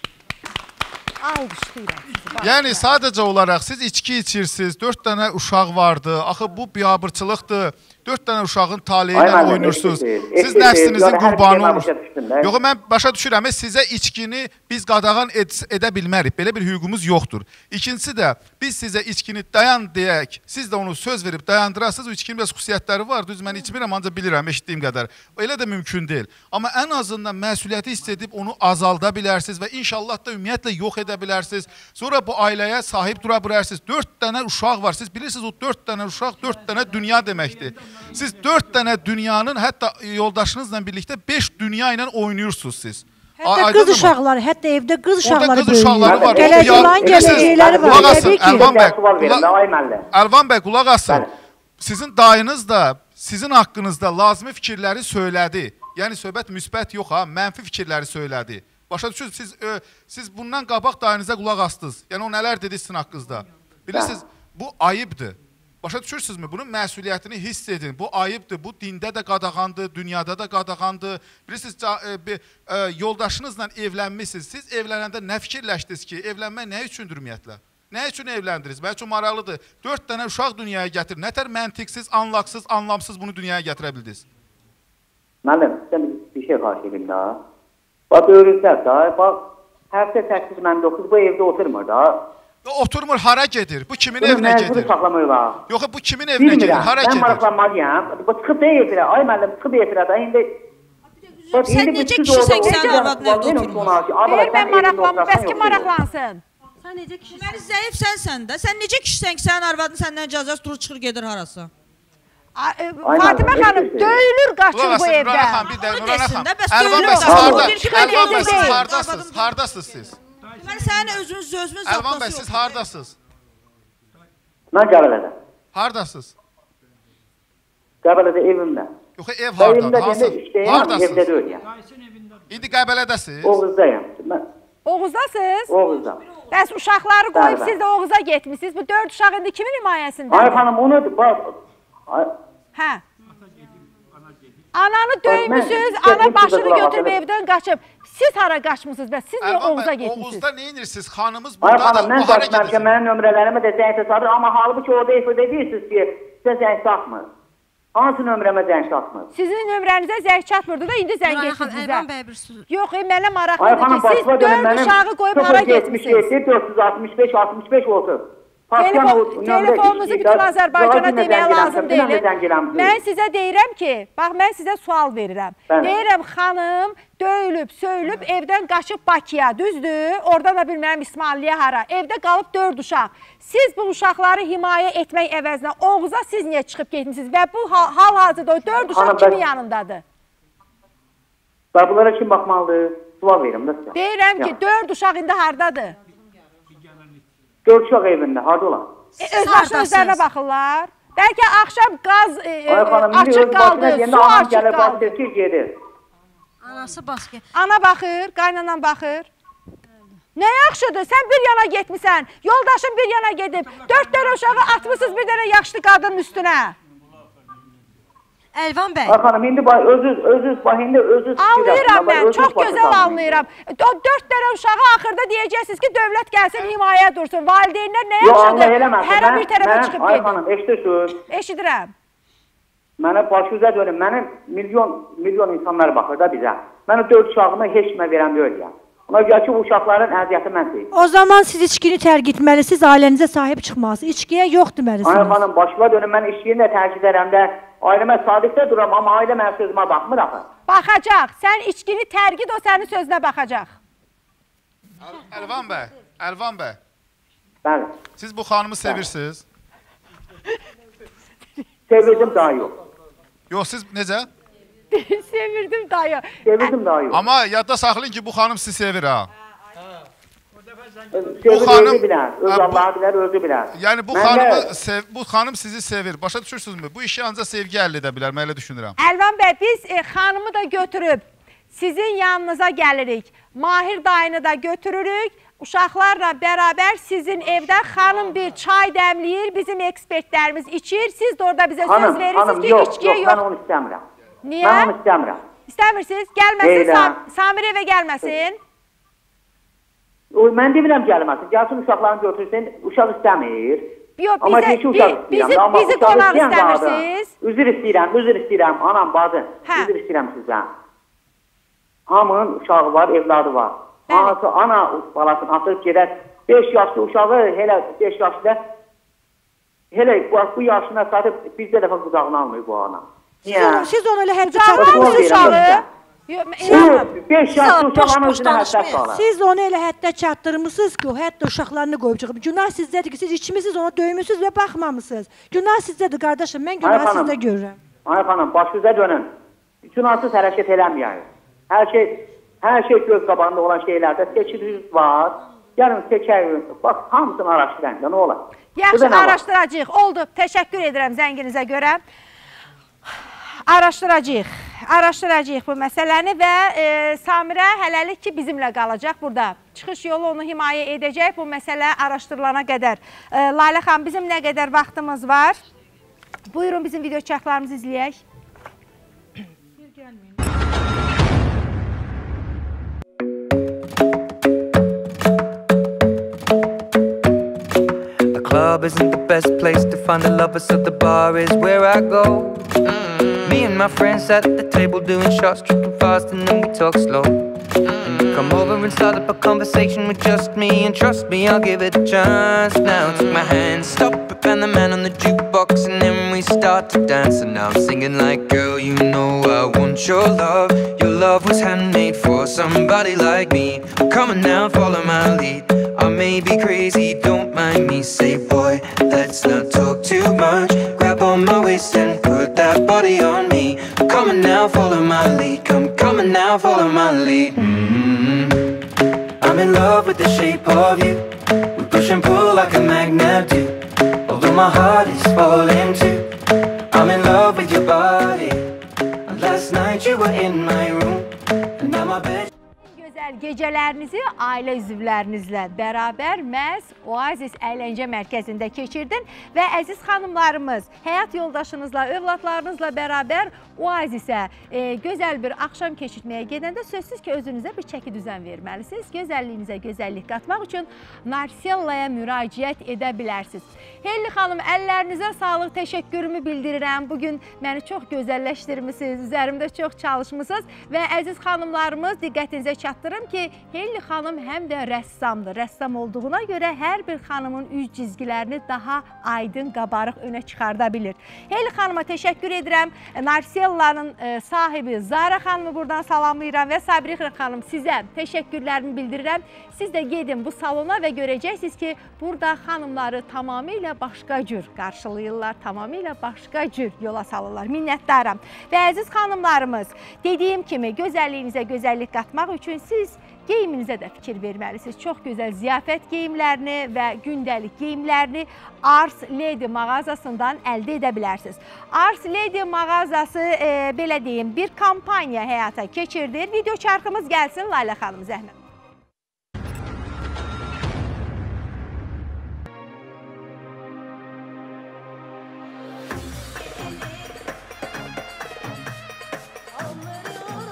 Yəni, sadəcə olaraq siz içki içirsiniz, dörd dənə uşaq vardı. Axı, bu biabırçılıqdır. Dörd dənə uşağın taliyi ilə oynursunuz. Siz nəfsinizin qurbanı olursunuz. Yox, mən başa düşürəm, sizə içkini biz qadağan ed edə bilmərik. Belə bir hüququmuz yoxdur. İkincisi də, biz sizə içkini dayan deyək, siz də onu söz verib dayandırasınız. O içkinin biraz xüsusiyyətləri var. Düz, mən içmirəm, ancaq bilirəm, eşitdiyim qədər. Elə də mümkün deyil. Amma ən azından məsuliyyəti hiss edib onu azalda bilərsiniz və inşallah da ümumiyyətlə yox edə bilərsiniz. Sonra bu ailəyə sahib dura bilərsiniz. Dörd dənə uşaq var. Siz bilirsiniz, o dörd dənə uşaq, dörd dənə dünya deməkdir. Siz dörd dənə dünyanın, hətta yoldaşınızla birlikdə beş dünya ilə oynayırsınız siz. Hətta qız uşaqları, hətta evdə qız uşaqları qız uşaqları var. Gələcəklərin gələcəkləri var. Qulaq asın, Əlvan bəy. Əlvan bəy, qulaq asın. Sizin dayınız da sizin haqqınızda lazımi fikirləri söylədi. Yəni, söhbət müsbət yox ha, mənfi fikirləri söylədi. Başa düşürsünüz, siz, ö, siz bundan qabaq dayınıza qulaq astınız. Yəni, o nələr dedi sizin haqqınızda. Bilirsiniz, bu ayıbdır. Başa düşürsünüzmü? Bunun məsuliyyətini hiss edin. Bu ayıbdır. Bu dində də qadağandır, dünyada da qadağandır. Bilirsiniz, e, e, yoldaşınızla evlənmişsiniz. Siz evlənəndə nə fikirləşdiniz ki, evlənmək nə üçündür ümumiyyətlə? Nə üçün evləndiniz? Mən üçün maraqlıdır. Dörd dənə uşaq dünyaya gətir. Nətər məntiqsiz, anlaqsız, anlamsız bunu dünyaya gətirə bildiniz? Mənim, sən bir şey xahiş edim da. Bax, öyrünsəz da. Bax, həftə səkkiz mən dokuz bu evdə oturmur da. Oturmur, hara gedir? Bu kimin evinə gedir? Məcburi saxlamırlar. Yox, bu kimin evinə gedir? Hara gedir? Mən maraqlanmalıyam. Bu çıxıb da efirə. Ay müəllim, çıxıb efirə da. İndi... Sən necə kişisən ki, sən arvadın evdə oturmur? Deyir, mən maraqlanmam. Bəs ki, maraqlansın? Sən necə kişisən? Deməli, zəif sənsən də. Sən necə kişisən ki, sənin arvadın səndən icazəsi durur, çıxır, gedir harası? Fatimə xanım, döyülür qaçır bu evdə. Nurhan xanım, bir də, Nurhan xanım. Əlvan bəy, siz harda? Əlvan bəy, siz hardasınız? Hardasınız siz? Deməli, sənin özünüz sözünüz yoxdası yoxdur. Əlvan bəy, siz hardasınız? Mən Qəbələdə. Hardasınız? Qəbələdə evimdə. Yox, ev hardadır? Hardasınız? Evdə deyiləm. İndi Qəbələdəsiz? Oğuzdayım. Oğuzdasınız? Oğuzda. Bəs uşaqları qoyub siz də Oğuza getmişsiniz. Bu dörd uşaq indi kimin himayəsində? Ay xanım, onu... Hə. Ananı döymüsünüz, ana başını götürüb evdən qaçıb. Siz hara qaçmışsınız və siz niyə Oğuza getmişsiniz? Oğuzda nə inirsiniz? Xanımız burada da hara gedəcək? Ay xanım, mən qaçmışam, mənim nömrələrimi də zəng təsadür. Amma halbuki orada efirdə deyirsiniz ki, sizə zəng satmır. Hansı nömrəmə zəng satmır? Sizin nömrənizə zəng çatmırdı da, indi zəng getdiniz bizə. Əlvan bəy bir söz. Yox, mənə maraqlıdır ki, siz dörd uşağı qoyub hara getmişsiniz? dörd yüz altmış beş altmış beş olsun. Telefonunuzu bütün Azərbaycana deməyə lazım deyil. Mən sizə deyirəm ki, bax, mən sizə sual verirəm. Deyirəm, xanım döyülüb, söylüb, evdən qaçıb Bakıya, düzdür? Oradan da bilmərəm İsmailliyə hara. Evdə qalıb dörd uşaq. Siz bu uşaqları himayə etmək əvəzinə Oğuza siz niyə çıxıb getmişsiniz? Və bu hal-hazırda o dörd uşaq kimin yanındadır? Və bunlara kim baxmalıdır? Sual verim də sizə. Deyirəm ki, dörd uşaq indi hardadır? Dörd uşaq evində, harada olan? Öz başına özlərinə baxırlar. Bəlkə axşam qaz açıq qaldı, su açıq qaldı. Anası baskı. Ana baxır, qaynanan baxır. Nə yaxşıdır, sən bir yana getmişsən, yoldaşın bir yana gedib, dörd dənə uşağı atmışsınız bir dənə yaşlı qadının üstünə. Əlvan bəy. Ay xanım, indi özünüz, özünüz, bax, indi özünüz... Anlayıram mən, çox gözəl anlayıram. Dörd dənə uşağı axırda deyəcəksiniz ki, dövlət gəlsin, himayə dursun. Valideynlər nə yaxşıdır, hərə bir tərəfə çıxıb gedin. Ay xanım, eşidirsiniz? Eşidirəm. Mənə başınıza dönüm, mənim milyon, milyon insanlar baxır da bizə. Mən o dörd uşağımı heç kimə verəm deyil ya. Ona görə ki, uşaqların əziyyəti mən deyim. O zaman siz içkini tərk etməlisiniz, ailənizə sahib çıxmalısınız. İçkiyə yox deməlisiniz. Ay xanım, başına dönüm, mən içkini də tərk edərəm də, ailəmə sadiqdə duram, amma ailə mənim sözümə baxmır axı. Baxacaq, sən içkini tərk et, o sənin sözünə baxacaq. Əlvan bəy, Əlvan bəy. Bəli. Siz bu xanımı sevirsiniz? Sevirdim daha yox. Yox, siz necə? Sevirdim dayı. Sevirdim daha yox. Amma yadda saxlayın ki, bu xanım sizi sevir ha. Sevir, xanım, özü bilər, öz Allah'a bilər, özü bilər. Yəni bu xanımı sev, bu xanım sizi sevir. Başa düşürsünüzmü? Bu işi ancaq sevgi əldə edə bilər, mən elə düşünürəm. Əlvan bəy, biz e, xanımı da götürüb sizin yanınıza gəlirik. Mahir dayını da götürürük. Uşaqlarla bərabər sizin evdə xanım bir çay dəmləyir, bizim ekspertlərimiz içir. Siz də orada bizə hanım, söz verirsiniz hanım, ki, yox, içkiyə yox. Yox, mən onu istəmirəm. Niyə? Mən onu istəmirəm. İstəmirsiniz? Gəlməsin, Sam Samir evə gəlməsin. O, mən demirəm gəlməsin. Gəlsin uşaqlarını götürsün, uşaq istəmir. Yox, amma bizə, ki, uşaq bi, bizi, amma bizi qonaq istəmirsiniz. Üzr istəyirəm, üzr istəyirəm, anam, bacım. Hə. Üzr istəyirəm sizdən. Hamının uşağı var, evladı var. Anası, ana balasını atıb gedər. beş yaşlı uşağı, elə beş yaşlı, elə bu yaşına satıb bizdə dəfə qucağına almıyor bu ana. Niyə? Siz onu elə həddə çatdırmısınız uşağı? beş yaşlı uşağın özünə həddət qalır. Siz onu elə həddə çatdırmısınız ki, o həddə uşaqlarını qoyub çıxıb. Günah sizdədir ki, siz içmişsiniz, ona döymüsünüz və baxmamısınız. Günah sizdədir, qardaşım, mən günahı sizdə görürəm. Ay xanım, başınıza dönün. Günahsız hərəkət eləməyək. Hər şey, hər şey göz qabağında olan şeylərdə seçiliriz var. Yarın seçəyin, bax, hamısını araşdırın, nə olar? Yaxşı, araşdıracaq. Oldu, təşəkkür edirəm zənginizə görə. Araşdıracaq, araşdıracaq bu məsələni və e, Samirə hələlik ki, bizimlə qalacaq burada. Çıxış yolu onu himayə edəcək bu məsələ araşdırılana qədər. E, Lalə xanım, bizim nə qədər vaxtımız var? Buyurun, bizim video çəklərimizi izləyək. The club isn't the best place to find the lovers, so the bar is where I go. Mm-hmm. Me and my friends sat at the table doing shots, tripping fast, and then we talk slow. Mm-hmm. And you come over and start up a conversation with just me, and trust me, I'll give it a chance. Now take my hand, stop it, and the man on the jukebox, and then we start to dance. And now I'm singing like, girl, you know I want your love. Your love was handmade for somebody like me. Come on now, follow my lead. I may be crazy, don't mind me. Say, boy, let's not talk too much. Grab on my waist and put that body on me. Come on now, follow my lead. Come, come on now, follow my lead. Mm-hmm. I'm in love with the shape of you. We push and pull like a magnet do. Although my heart is falling too. I'm in love with your body. Last night you were in my room, and now my bed. Gözəl gecələrinizi ailə üzvlərinizlə bərabər məhz Oasis əyləncə mərkəzində keçirdin və əziz xanımlarımız, həyat yoldaşınızla, övladlarınızla bərabər Oasisə e, gözəl bir axşam keçirtməyə gedəndə sözsüz ki, özünüzə bir çəki düzən verməlisiniz. Gözəlliyinizə gözəllik qatmaq üçün Narsellaya müraciət edə bilərsiniz. Helli xanım, əllərinizə sağlıq, təşəkkürümü bildirirəm. Bugün məni çox gözəlləşdirmişsiniz, üzərimdə çox çalışmışsınız və əziz xanımlarımız diqqətinizə çatdırım ki, Helli xanım həm də rəssamdır. Rəssam olduğuna görə hər bir xanımın üz cizgilərini daha aydın, qabarıq önə çıxarda bilir. Helli xanıma təşəkkür edirəm. Narsellanın e, sahibi Zara xanımı buradan salamlayıram və Sabrixə xanım sizə təşəkkürlərimi bildirirəm. Siz də gedin bu salona və görəcəksiniz ki, burada xanımları tamamilə başqa cür qarşılayırlar, tamamilə başqa cür yola salırlar. Minnətdaram. Və əziz xanımlarımız, dediyim kimi gözəlliyinizə gözəllik qatmaq üçün siz geyiminizə də fikir verməlisiniz. Çox gözəl ziyafət geyimlərini və gündəlik geyimlərini Ars Lady mağazasından əldə edə bilərsiniz. Ars Lady mağazası e, belə deyim, bir kampaniya həyata keçirdir. Video çarxımız gəlsin Layla xanım, zəhmət.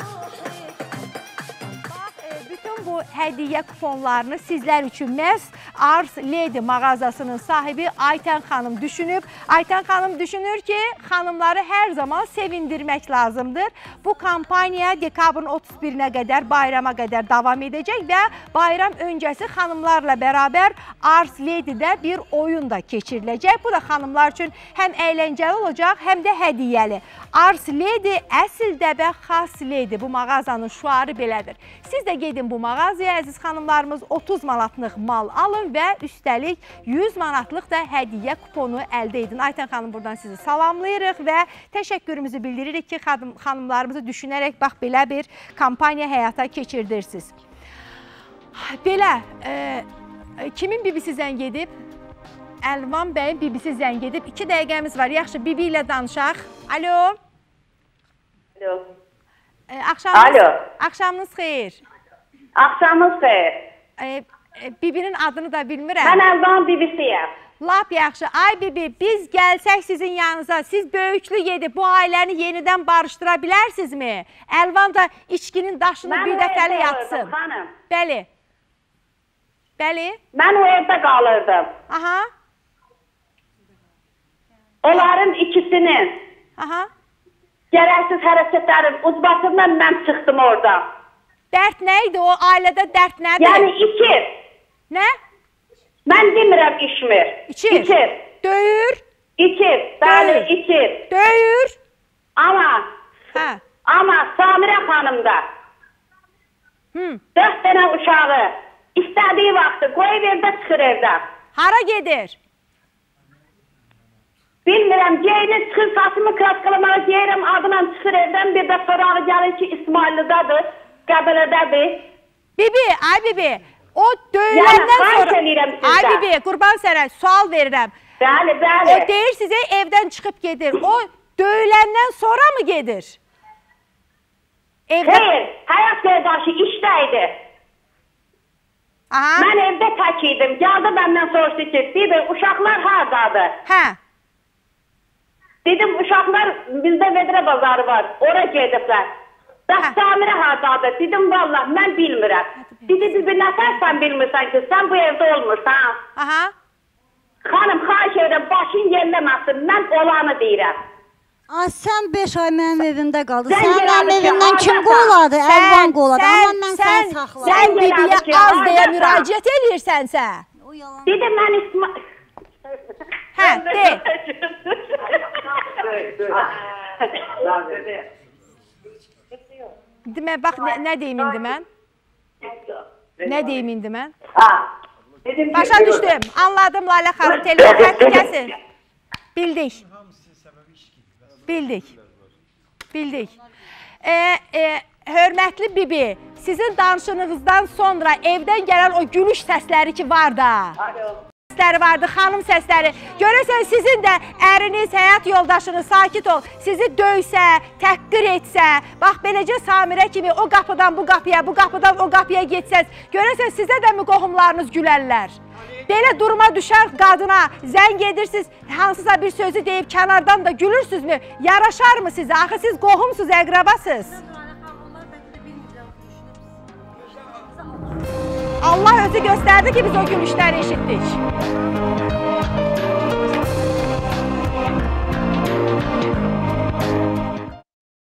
Bu hədiyyə kuponlarını sizlər üçün məhz Ars Lady mağazasının sahibi Aytən xanım düşünüb. Aytən xanım düşünür ki, xanımları hər zaman sevindirmək lazımdır. Bu kampaniya dekabrın otuz birinə qədər, bayrama qədər davam edəcək və bayram öncəsi xanımlarla bərabər Ars Lady'də bir oyun da keçiriləcək. Bu da xanımlar üçün həm əyləncəli olacaq, həm də hədiyyəli. Ars Lady əsildə və xas Lady. Bu mağazanın şuarı belədir. Siz də gedin bu mağazaya, əziz xanımlarımız, otuz manatlıq mal alın və üstəlik yüz manatlıq da hədiyyə kuponu əldə edin. Aytən xanım, buradan sizi salamlayırıq və təşəkkürümüzü bildiririk ki, xanımlarımızı düşünərək bax belə bir kampaniya həyata keçirdirsiniz. Belə, e, kimin bibisi zəng edib? Əlvan bəyin bibisi zəng edib. İki dəqiqəmiz var. Yaxşı, bibi ilə danışaq. Alo. Alo. E, axşamınız, Alo. Axşamınız xeyir. Axşamınız xeyir. E, e, bibinin adını da bilmirəm. Mən Əlvan bibisiyəm. Lap yaxşı. Ay bibi, biz gəlsək sizin yanınıza, siz böyüklük edib bu ailəni yenidən barışdıra bilərsinizmi? Əlvan da içkinin daşını Mən bir dəfəli yatsın. Mən xanım. Bəli. Bəli. Mən o evdə qalırdım. Aha. Onların ikisinin Aha. gərəksiz hərəkətlərin ucbatından mən çıxdım orada. Dərd nə idi? O ailədə dərd nədir? Yəni içir. Nə? Mən demirəm içmir. İçir. İçir. Döyür. İçir. Bəli, içir. Döyür. Ama, hə. Ama Samirə xanım da Hı. dörd dənə uşağı istədiyi vaxtı qoyub evdə çıxır evdən. Hara gedir? Bilmirəm, geyinir, çıxır, saçımı kraskılamağı geyirəm, adına çıxır evdən, bir də sorağı gəlir ki, İsmaillidadır, Qəbələdədir. Bibi, ay bibi, o döyüləndən yəni, sonra... Yəni, ay bibi, qurban sənə, sual verirəm. Bəli, bəli. O deyir sizə evdən çıxıb gedir, o döyüləndən sonra mı gedir? Evdə... Xeyr, həyat yoldaşı işdəydi. Aha. Mən evdə tək idim, gəldi məndən soruşdu ki, bibi, uşaqlar haradadır? Hə. Dedim, uşaqlar, bizdə Vedrə bazarı var, ora gediblər. Bəs Samirə haradadır? Dedim, vallah, mən bilmirəm. Dedi, bibi, nəfər sən bilmirsən ki, sən bu evdə olmursan? Aha. Xanım, xahiş edirəm, başın yerləməsin, mən olanı deyirəm. Ay, sən beş ay mənim evimdə qaldın. Sən mənim evimdən kim qoladı? Əlvan qoladı. Amma mən səni saxladım. Sən bibiyə az deyə müraciət edirsənsə. Dedim, mən İsma... Hə, de. Demə, bax, nə deyim indi mən? Nə deyim indi mən? Başa düşdüm, anladım Lalə xanım, telefon xətti kəsin. Bildik. Bildik. Bildik. E, e, hörmətli bibi, sizin danışınızdan sonra evdən gələn o gülüş səsləri ki var da. Səsləri vardı, xanım səsləri. Görəsən sizin də əriniz, həyat yoldaşınız, sakit ol, sizi döysə, təhqir etsə, bax beləcə Samirə kimi o qapıdan bu qapıya, bu qapıdan o qapıya getsəz, görəsən sizə də mi qohumlarınız gülərlər? Belə duruma düşər qadına, zəng edirsiniz, hansısa bir sözü deyib kənardan da gülürsünüzmü? Yaraşar mı sizə? Axı siz qohumsuz, əqrabasız. Allah özü göstərdi ki, biz o gülüşləri eşitdik.